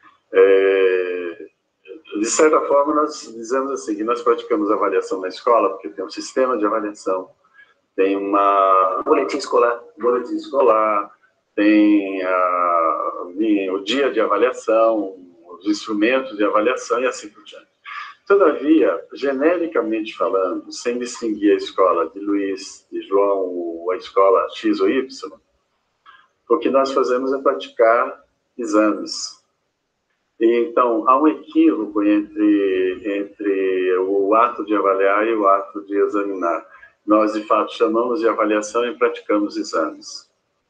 Speaker 3: É... De certa forma, nós dizemos assim, que nós praticamos avaliação na escola, porque tem um sistema de avaliação, tem uma...
Speaker 2: Boletim escolar.
Speaker 3: Boletim escolar, tem a, o dia de avaliação, os instrumentos de avaliação e assim por diante. Todavia, genericamente falando, sem distinguir a escola de Luiz, de João, ou a escola X ou Y, o que nós fazemos é praticar exames. Então, há um equívoco entre, entre o ato de avaliar e o ato de examinar. Nós, de fato, chamamos de avaliação e praticamos exames.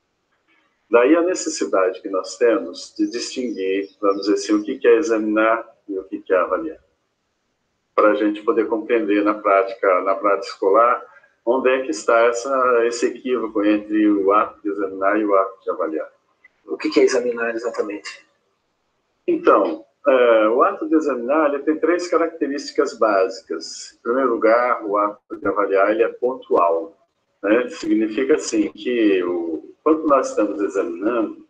Speaker 3: Daí a necessidade que nós temos de distinguir, vamos dizer assim, o que é examinar e o que é avaliar. Para a gente poder compreender na prática, na prática escolar, onde é que está essa, esse equívoco entre o ato de examinar e o ato de avaliar.
Speaker 2: O que é examinar exatamente?
Speaker 3: Então, uh, o ato de examinar ele tem três características básicas. Em primeiro lugar, o ato de avaliar ele é pontual. Né? Significa assim que o, quando nós estamos examinando,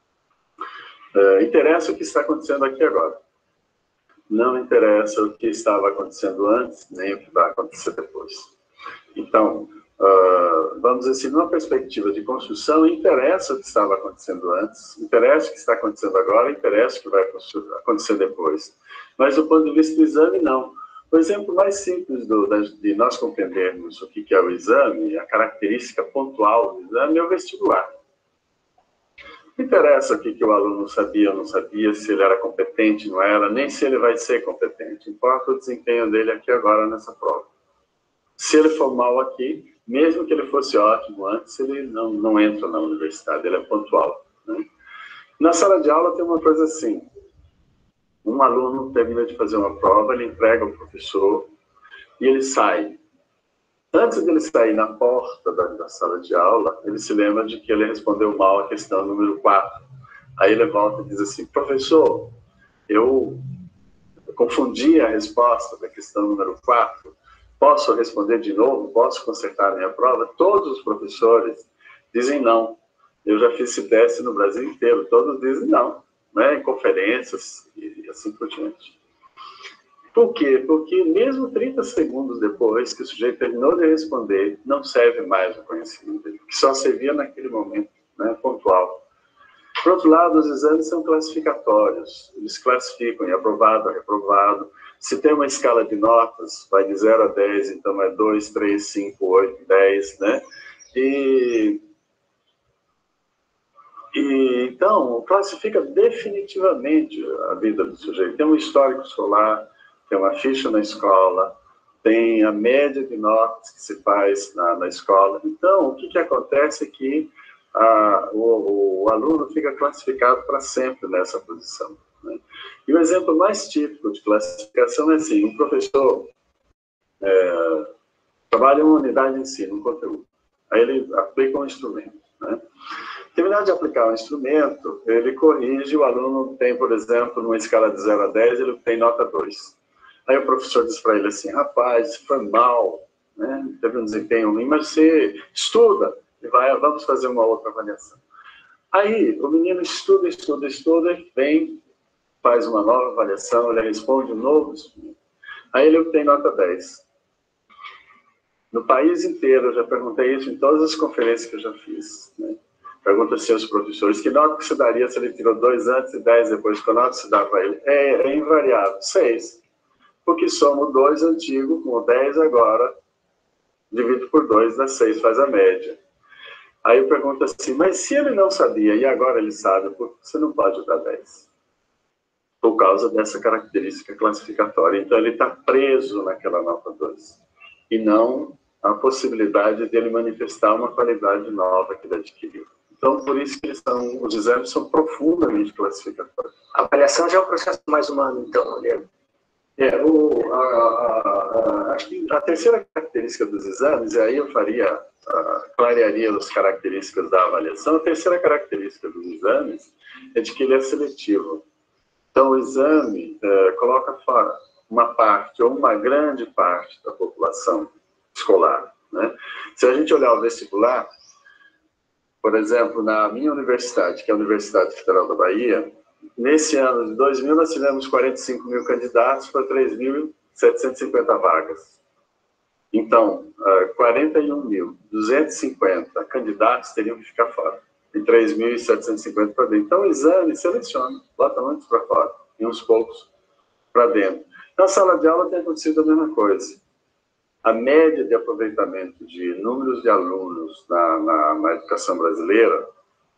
Speaker 3: uh, interessa o que está acontecendo aqui agora. Não interessa o que estava acontecendo antes, nem o que vai acontecer depois. Então, uh, vamos dizer assim, numa perspectiva de construção, interessa o que estava acontecendo antes, interessa o que está acontecendo agora, interessa o que vai acontecer depois. Mas do ponto de vista do exame, não. O exemplo mais simples do, de nós compreendermos o que é o exame, a característica pontual do exame, é o vestibular. Não interessa o que, que o aluno sabia ou não sabia, se ele era competente, não era, nem se ele vai ser competente. Importa o desempenho dele aqui agora nessa prova. Se ele for mal aqui, mesmo que ele fosse ótimo antes, ele não, não entra na universidade, ele é pontual, né? Na sala de aula tem uma coisa assim. Um aluno termina de fazer uma prova, ele entrega ao professor e ele sai. Antes dele sair na porta da, da sala de aula, ele se lembra de que ele respondeu mal a questão número quatro. Aí ele volta e diz assim, professor, eu confundi a resposta da questão número quatro, posso responder de novo? Posso consertar a minha prova? Todos os professores dizem não. Eu já fiz esse teste no Brasil inteiro, todos dizem não, né? Em conferências e assim por diante. Por quê? Porque mesmo trinta segundos depois que o sujeito terminou de responder, não serve mais o conhecimento dele, que só servia naquele momento, né, pontual. Por outro lado, os exames são classificatórios, eles classificam em aprovado, reprovado. Se tem uma escala de notas, vai de zero a dez, então é dois, três, cinco, oito, dez, né? E, e então, classifica definitivamente a vida do sujeito. Tem um histórico escolar, tem uma ficha na escola, tem a média de notas que se faz na, na escola. Então, o que, que acontece é que a, o, o aluno fica classificado para sempre nessa posição, né? E o exemplo mais típico de classificação é assim, um professor é, trabalha em uma unidade de ensino, um conteúdo, aí ele aplica um instrumento, né? Terminado de aplicar o instrumento, ele corrige, o aluno tem, por exemplo, numa escala de zero a dez, ele tem nota dois. Aí o professor diz para ele assim, rapaz, foi mal, né? Teve um desempenho ruim, mas você estuda e vai, vamos fazer uma outra avaliação. Aí o menino estuda, estuda, estuda, vem, faz uma nova avaliação, ele responde um novo instrumento. Aí ele obtém nota dez. No país inteiro, eu já perguntei isso em todas as conferências que eu já fiz, né? Pergunta assim aos professores, que nota que se daria se ele tirou dois antes e dez depois? Que nota se dá para ele? É, é invariável, seis. Porque soma o dois antigo com o dez agora, dividido por dois, dá seis, faz a média. Aí eu pergunto assim, mas se ele não sabia e agora ele sabe, por que você não pode dar dez? Por causa dessa característica classificatória. Então ele está preso naquela nota dois. E não a possibilidade de ele manifestar uma qualidade nova que ele adquiriu. Então, por isso que eles são, os exames são profundamente classificatórios.
Speaker 2: A avaliação já é um processo mais humano, então, né?
Speaker 3: É, o, a, a, a, acho que a terceira característica dos exames, e aí eu faria, a, clarearia as características da avaliação, a terceira característica dos exames é de que ele é seletivo. Então, o exame é, coloca fora uma parte, ou uma grande parte da população escolar, né? Se a gente olhar o vestibular, por exemplo, na minha universidade, que é a Universidade Federal da Bahia, nesse ano de dois mil, nós tivemos quarenta e cinco mil candidatos para três mil setecentas e cinquenta vagas. Então, quarenta e um mil duzentos e cinquenta candidatos teriam que ficar fora, e três mil setecentos e cinquenta para dentro. Então, o exame seleciona, bota muitos para fora, e uns poucos para dentro. Na sala de aula tem acontecido a mesma coisa. A média de aproveitamento de números de alunos na, na, na educação brasileira,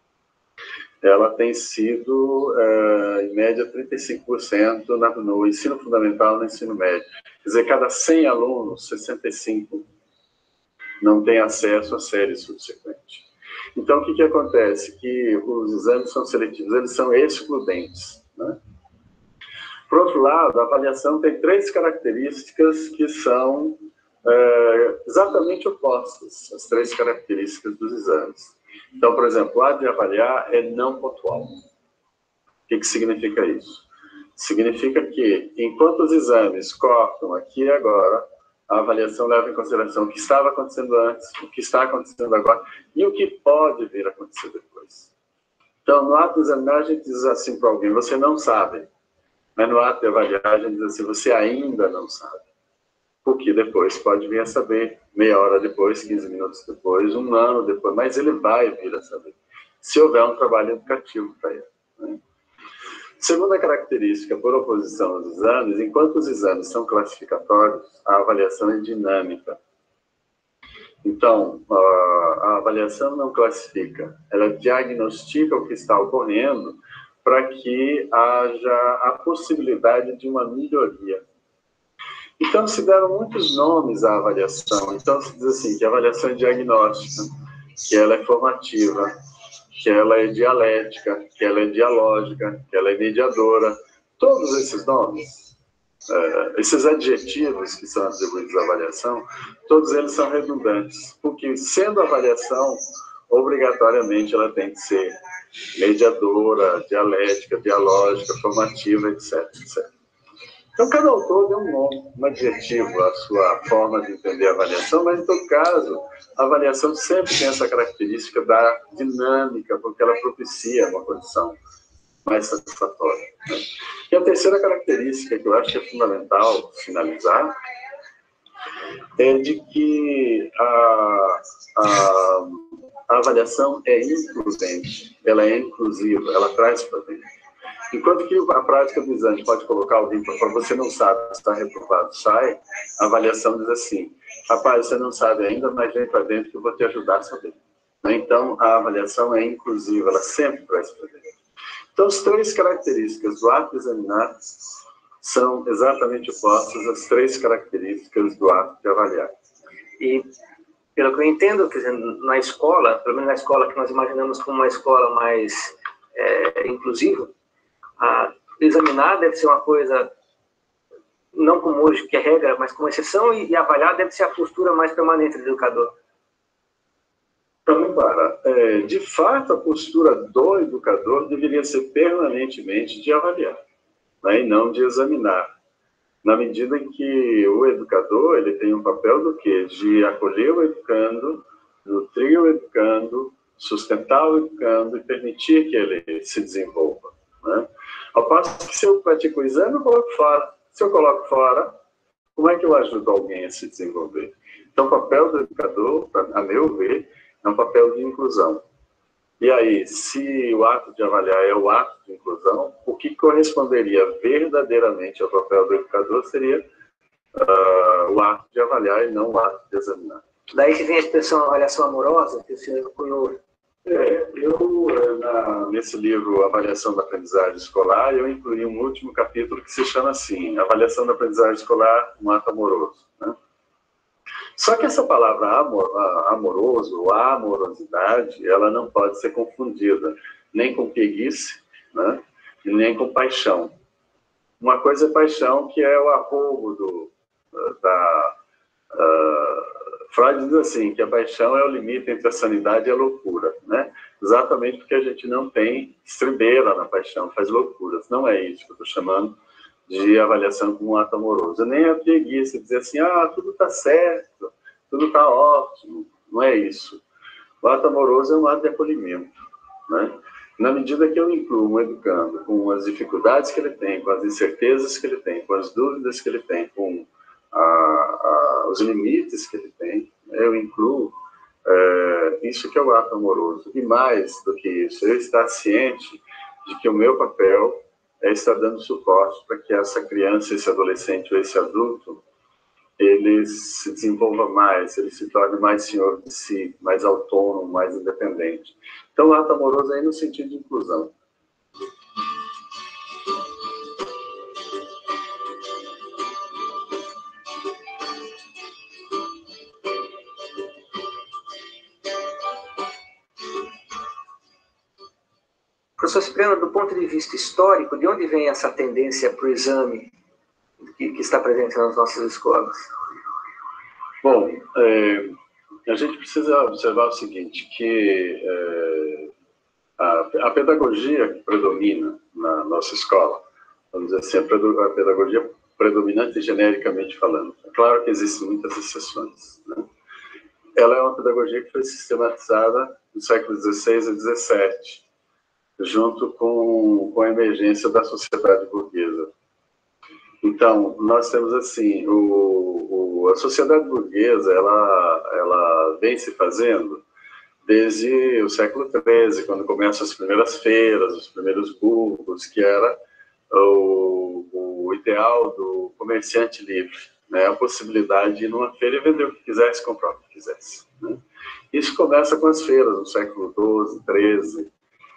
Speaker 3: ela tem sido, é, em média, trinta e cinco por cento na, no ensino fundamental e no ensino médio. Quer dizer, cada cem alunos, sessenta e cinco não têm acesso à série subsequente. Então, o que, que acontece? Que os exames são seletivos, eles são excludentes, né? Por outro lado, a avaliação tem três características que são é, exatamente opostas, as três características dos exames. Então, por exemplo, a de avaliar é não pontual. O que, que significa isso? Significa que, enquanto os exames cortam aqui e agora, a avaliação leva em consideração o que estava acontecendo antes, o que está acontecendo agora e o que pode vir a acontecer depois. Então, no ato de examinar, a gente diz assim para alguém, você não sabe. Mas no ato de avaliar, a gente diz assim, você ainda não sabe. o que depois pode vir a saber, meia hora depois, quinze minutos depois, um ano depois, mas ele vai vir a saber, se houver um trabalho educativo para ele, né? Segunda característica, por oposição aos exames, enquanto os exames são classificatórios, a avaliação é dinâmica. Então, a avaliação não classifica, ela diagnostica o que está ocorrendo para que haja a possibilidade de uma melhoria. Então, se deram muitos nomes à avaliação. Então, se diz assim, que a avaliação é diagnóstica, que ela é formativa, que ela é dialética, que ela é dialógica, que ela é mediadora. Todos esses nomes, é, esses adjetivos que são atribuídos à avaliação, todos eles são redundantes, porque sendo avaliação, obrigatoriamente ela tem que ser mediadora, dialética, dialógica, formativa, etc, etcétera. Então, cada autor deu um nome, um adjetivo à sua forma de entender a avaliação, mas, em todo caso, a avaliação sempre tem essa característica da dinâmica, porque ela propicia uma condição mais satisfatória, né? E a terceira característica, que eu acho que é fundamental finalizar, é de que a, a, a avaliação é includente, ela é inclusiva, ela traz para dentro. Enquanto que a prática do exame pode colocar alguém para fora, você não sabe se está reprovado, sai, a avaliação diz assim, rapaz, você não sabe ainda, mas vem para dentro que eu vou te ajudar a saber. Então, a avaliação é inclusiva, ela sempre traz para dentro. Então, as três características do ato de examinar são exatamente opostas às três características do ato de avaliar.
Speaker 2: E, pelo que eu entendo, quer dizer, na escola, pelo menos na escola que nós imaginamos como uma escola mais é, inclusiva, a examinar deve ser uma coisa, não como hoje, que é regra, mas como exceção, e, e avaliar deve ser a postura mais permanente do educador.
Speaker 3: Então, para, é, de fato, a postura do educador deveria ser permanentemente de avaliar, né, e não de examinar, na medida em que o educador ele tem um papel do quê? De acolher o educando, nutrir o educando, sustentar o educando e permitir que ele se desenvolva, né? Ao passo que se eu pratico o exame, eu coloco fora. Se eu coloco fora, como é que eu ajudo alguém a se desenvolver? Então, o papel do educador, a meu ver, é um papel de inclusão. E aí, se o ato de avaliar é o ato de inclusão, o que corresponderia verdadeiramente ao papel do educador seria uh, o ato de avaliar e não o ato de examinar.
Speaker 2: Daí que vem a expressão avaliação amorosa, que o senhor cunhou.
Speaker 3: É, eu, na, nesse livro Avaliação da Aprendizagem Escolar, eu incluí um último capítulo que se chama assim, Avaliação da Aprendizagem Escolar, um ato amoroso, né? Só que essa palavra amor, amoroso, ou amorosidade, ela não pode ser confundida nem com preguiça, né? E nem com paixão. Uma coisa é paixão, que é o arrobo do, da... Uh, Freud diz assim, que a paixão é o limite entre a sanidade e a loucura, né? Exatamente porque a gente não tem estribeira na paixão, faz loucuras. Não é isso que eu estou chamando de avaliação como um ato amoroso. Nem a preguiça, dizer assim, ah, tudo está certo, tudo está ótimo. Não é isso. O ato amoroso é um ato de acolhimento, né? Na medida que eu incluo um educando com as dificuldades que ele tem, com as incertezas que ele tem, com as dúvidas que ele tem, com A, a, os limites que ele tem, eu incluo é, isso que é o ato amoroso. E mais do que isso, eu estar ciente de que o meu papel é estar dando suporte para que essa criança, esse adolescente ou esse adulto, ele se desenvolva mais, ele se torne mais senhor de si, mais autônomo, mais independente. Então, o ato amoroso é aí no sentido de inclusão.
Speaker 2: Professor Cipriano, do ponto de vista histórico, de onde vem essa tendência para o exame que, que está presente nas nossas escolas?
Speaker 3: Bom, é, a gente precisa observar o seguinte, que é, a, a pedagogia que predomina na nossa escola, vamos dizer assim, a pedagogia predominante genericamente falando, é claro que existem muitas exceções, né? Ela é uma pedagogia que foi sistematizada no século dezesseis e dezessete, junto com, com a emergência da sociedade burguesa. Então, nós temos assim, o, o a sociedade burguesa, ela, ela vem se fazendo desde o século treze, quando começam as primeiras feiras, os primeiros burgos, que era o, o ideal do comerciante livre, né? A possibilidade de ir numa feira e vender o que quisesse, comprar o que quisesse, né? Isso começa com as feiras no século doze, treze,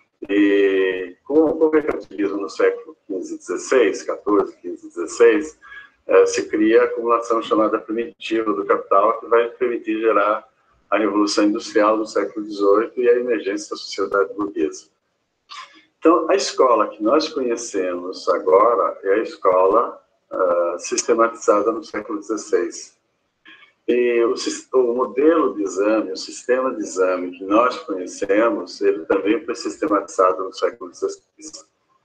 Speaker 3: e com o mercantilismo no século quinze, dezesseis, quatorze, quinze, dezesseis, eh, se cria a acumulação chamada primitiva do capital, que vai permitir gerar a Revolução Industrial do século dezoito e a emergência da sociedade burguesa. Então, a escola que nós conhecemos agora é a escola uh, sistematizada no século dezesseis. E o, o modelo de exame, o sistema de exame que nós conhecemos, ele também foi sistematizado no século dezesseis.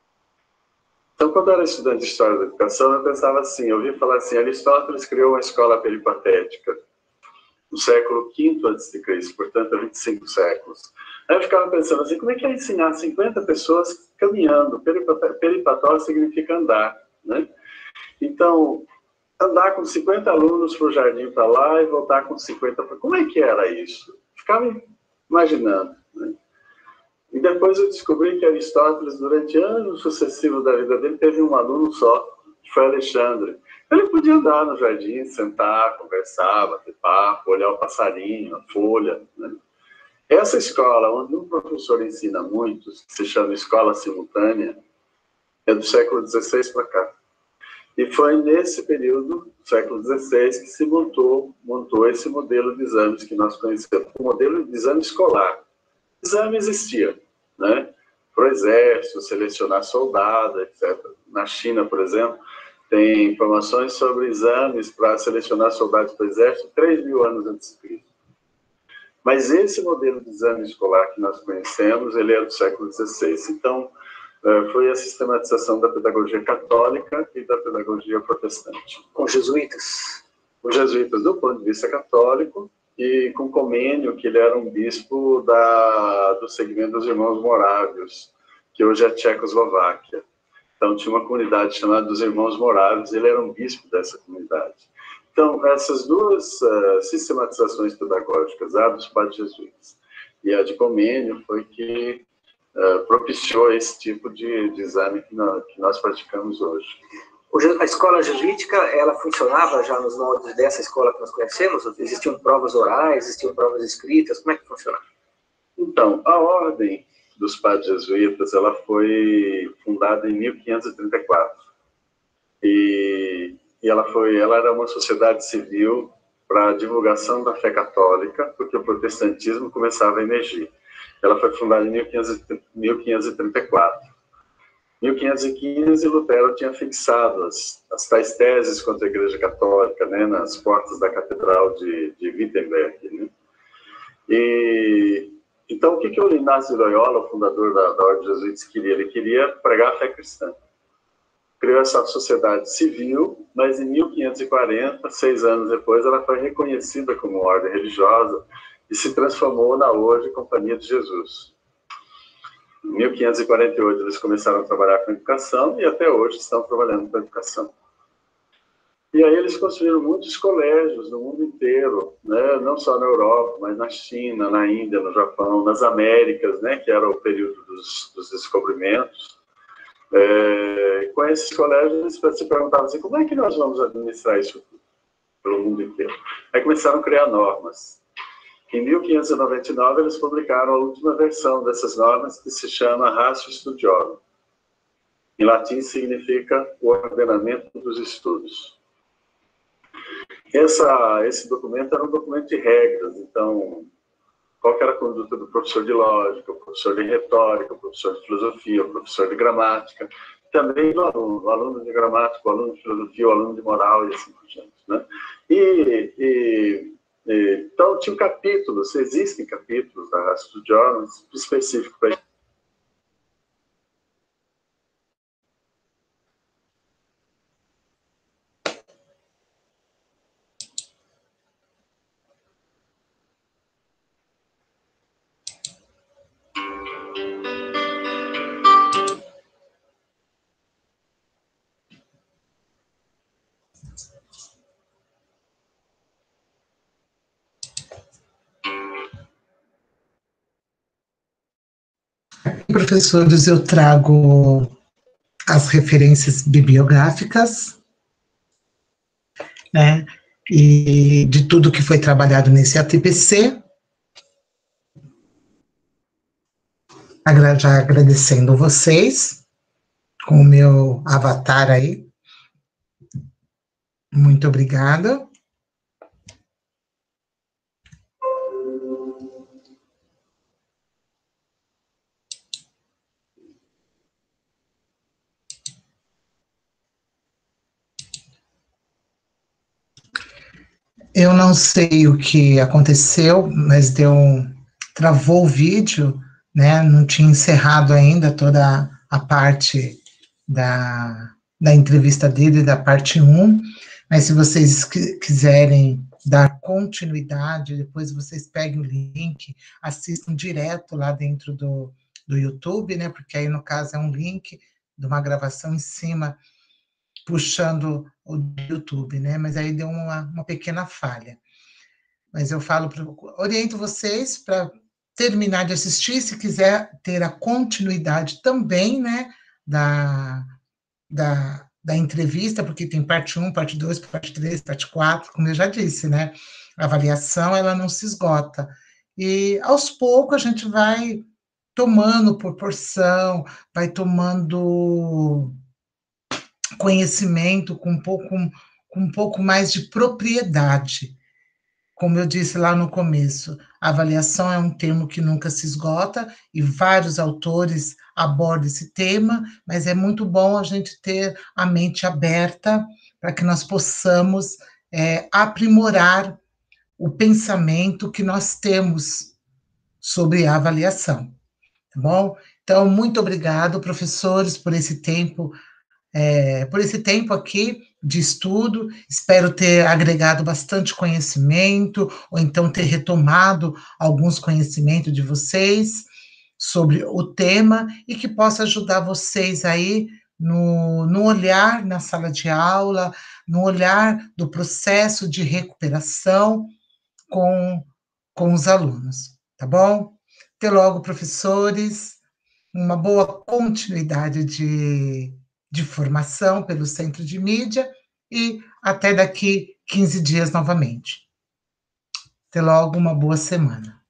Speaker 3: Então, quando eu era estudante de História da Educação, eu pensava assim, eu ouvi falar assim, Aristóteles criou uma escola peripatética no século quinto antes de Cristo, portanto, há vinte e cinco séculos. Aí eu ficava pensando assim, como é que é ensinar cinquenta pessoas caminhando? Peripatória significa andar, né? Então, andar com cinquenta alunos para o jardim para lá e voltar com cinquenta para... Como é que era isso? Ficava imaginando, né? E depois eu descobri que Aristóteles, durante anos sucessivos da vida dele, teve um aluno só, que foi Alexandre. Ele podia andar no jardim, sentar, conversar, bater papo, olhar o passarinho, a folha, né? Essa escola, onde um professor ensina muitos, que se chama Escola Simultânea, é do século dezesseis para cá. E foi nesse período, século dezesseis, que se montou, montou esse modelo de exames que nós conhecemos, o modelo de exame escolar. O exame existia, né? Para o exército, selecionar soldado, etcétera. Na China, por exemplo, tem informações sobre exames para selecionar soldados para o exército três mil anos antes de Cristo. Mas esse modelo de exame escolar que nós conhecemos, ele é do século dezesseis. Então, foi a sistematização da pedagogia católica e da pedagogia protestante.
Speaker 2: Com os jesuítas?
Speaker 3: Os jesuítas, do ponto de vista católico, e com Comênio, que ele era um bispo da, do segmento dos Irmãos Morávios, que hoje é a Tchecoslováquia. Então, tinha uma comunidade chamada dos Irmãos Morávios, ele era um bispo dessa comunidade. Então, essas duas uh, sistematizações pedagógicas, a dos padres jesuítas e a de Comênio, foi que uh, propiciou esse tipo de, de exame que nós, que nós praticamos hoje.
Speaker 2: A escola jesuítica, ela funcionava já nos moldes dessa escola que nós conhecemos? Existiam provas orais, existiam provas escritas? Como é que funcionava?
Speaker 3: Então, a ordem dos padres jesuítas, ela foi fundada em mil quinhentos e trinta e quatro. E, e ela, foi, ela era uma sociedade civil para a divulgação da fé católica, porque o protestantismo começava a emergir. Ela foi fundada em mil quinhentos e trinta e quatro. Em mil quinhentos e quinze, Lutero tinha fixado as, as tais teses contra a Igreja Católica, né, nas portas da Catedral de, de Wittenberg, né? E, então, o que, que o Inácio de Loyola, o fundador da, da Ordem dos Jesuítas, queria? Ele queria pregar a fé cristã. Criou essa sociedade civil, mas em mil quinhentos e quarenta, seis anos depois, ela foi reconhecida como ordem religiosa e se transformou na hoje Companhia de Jesus. Em mil quinhentos e quarenta e oito, eles começaram a trabalhar com educação e até hoje estão trabalhando com educação. E aí eles construíram muitos colégios no mundo inteiro, né? Não só na Europa, mas na China, na Índia, no Japão, nas Américas, né? Que era o período dos, dos descobrimentos. É, com esses colégios, eles se perguntavam assim, como é que nós vamos administrar isso pelo mundo inteiro? Aí começaram a criar normas. Em mil quinhentos e noventa e nove, eles publicaram a última versão dessas normas, que se chama Ratio Studiorum. Em latim, significa o ordenamento dos estudos. Essa, esse documento era um documento de regras, então, qual que era a conduta do professor de lógica, o professor de retórica, o professor de filosofia, o professor de gramática, também do aluno, o aluno de gramática, o aluno de filosofia, o aluno de moral e assim por diante, né? E... e então, tinha um capítulo, existem capítulos da Ratio Studiorum específicos para isso.
Speaker 1: professores, eu trago as referências bibliográficas, né, e de tudo que foi trabalhado nesse A T P C. Já agradecendo vocês, com o meu avatar aí. Muito obrigada. Eu não sei o que aconteceu, mas deu, travou o vídeo, né? Não tinha encerrado ainda toda a parte da, da entrevista dele, da parte um, mas se vocês quiserem dar continuidade, depois vocês peguem o link, assistam direto lá dentro do, do YouTube, né? Porque aí, no caso, é um link de uma gravação em cima, puxando o YouTube, né? Mas aí deu uma, uma pequena falha. Mas eu falo, oriento vocês para terminar de assistir, se quiser ter a continuidade também, né, da, da, da entrevista, porque tem parte um, parte dois, parte três, parte quatro, como eu já disse, né? A avaliação, ela não se esgota. E, aos poucos, a gente vai tomando proporção, vai tomando conhecimento com um pouco, com um pouco mais de propriedade. Como eu disse lá no começo, a avaliação é um termo que nunca se esgota, e vários autores abordam esse tema, mas é muito bom a gente ter a mente aberta para que nós possamos é, aprimorar o pensamento que nós temos sobre a avaliação, tá bom? Então, muito obrigado, professores, por esse tempo, é, por esse tempo aqui de estudo. Espero ter agregado bastante conhecimento, ou então ter retomado alguns conhecimentos de vocês sobre o tema, e que possa ajudar vocês aí no, no olhar na sala de aula, no olhar do processo de recuperação com, com os alunos, tá bom? Até logo, professores, uma boa continuidade de de formação pelo Centro de Mídia, e até daqui quinze dias novamente. Até logo, uma boa semana.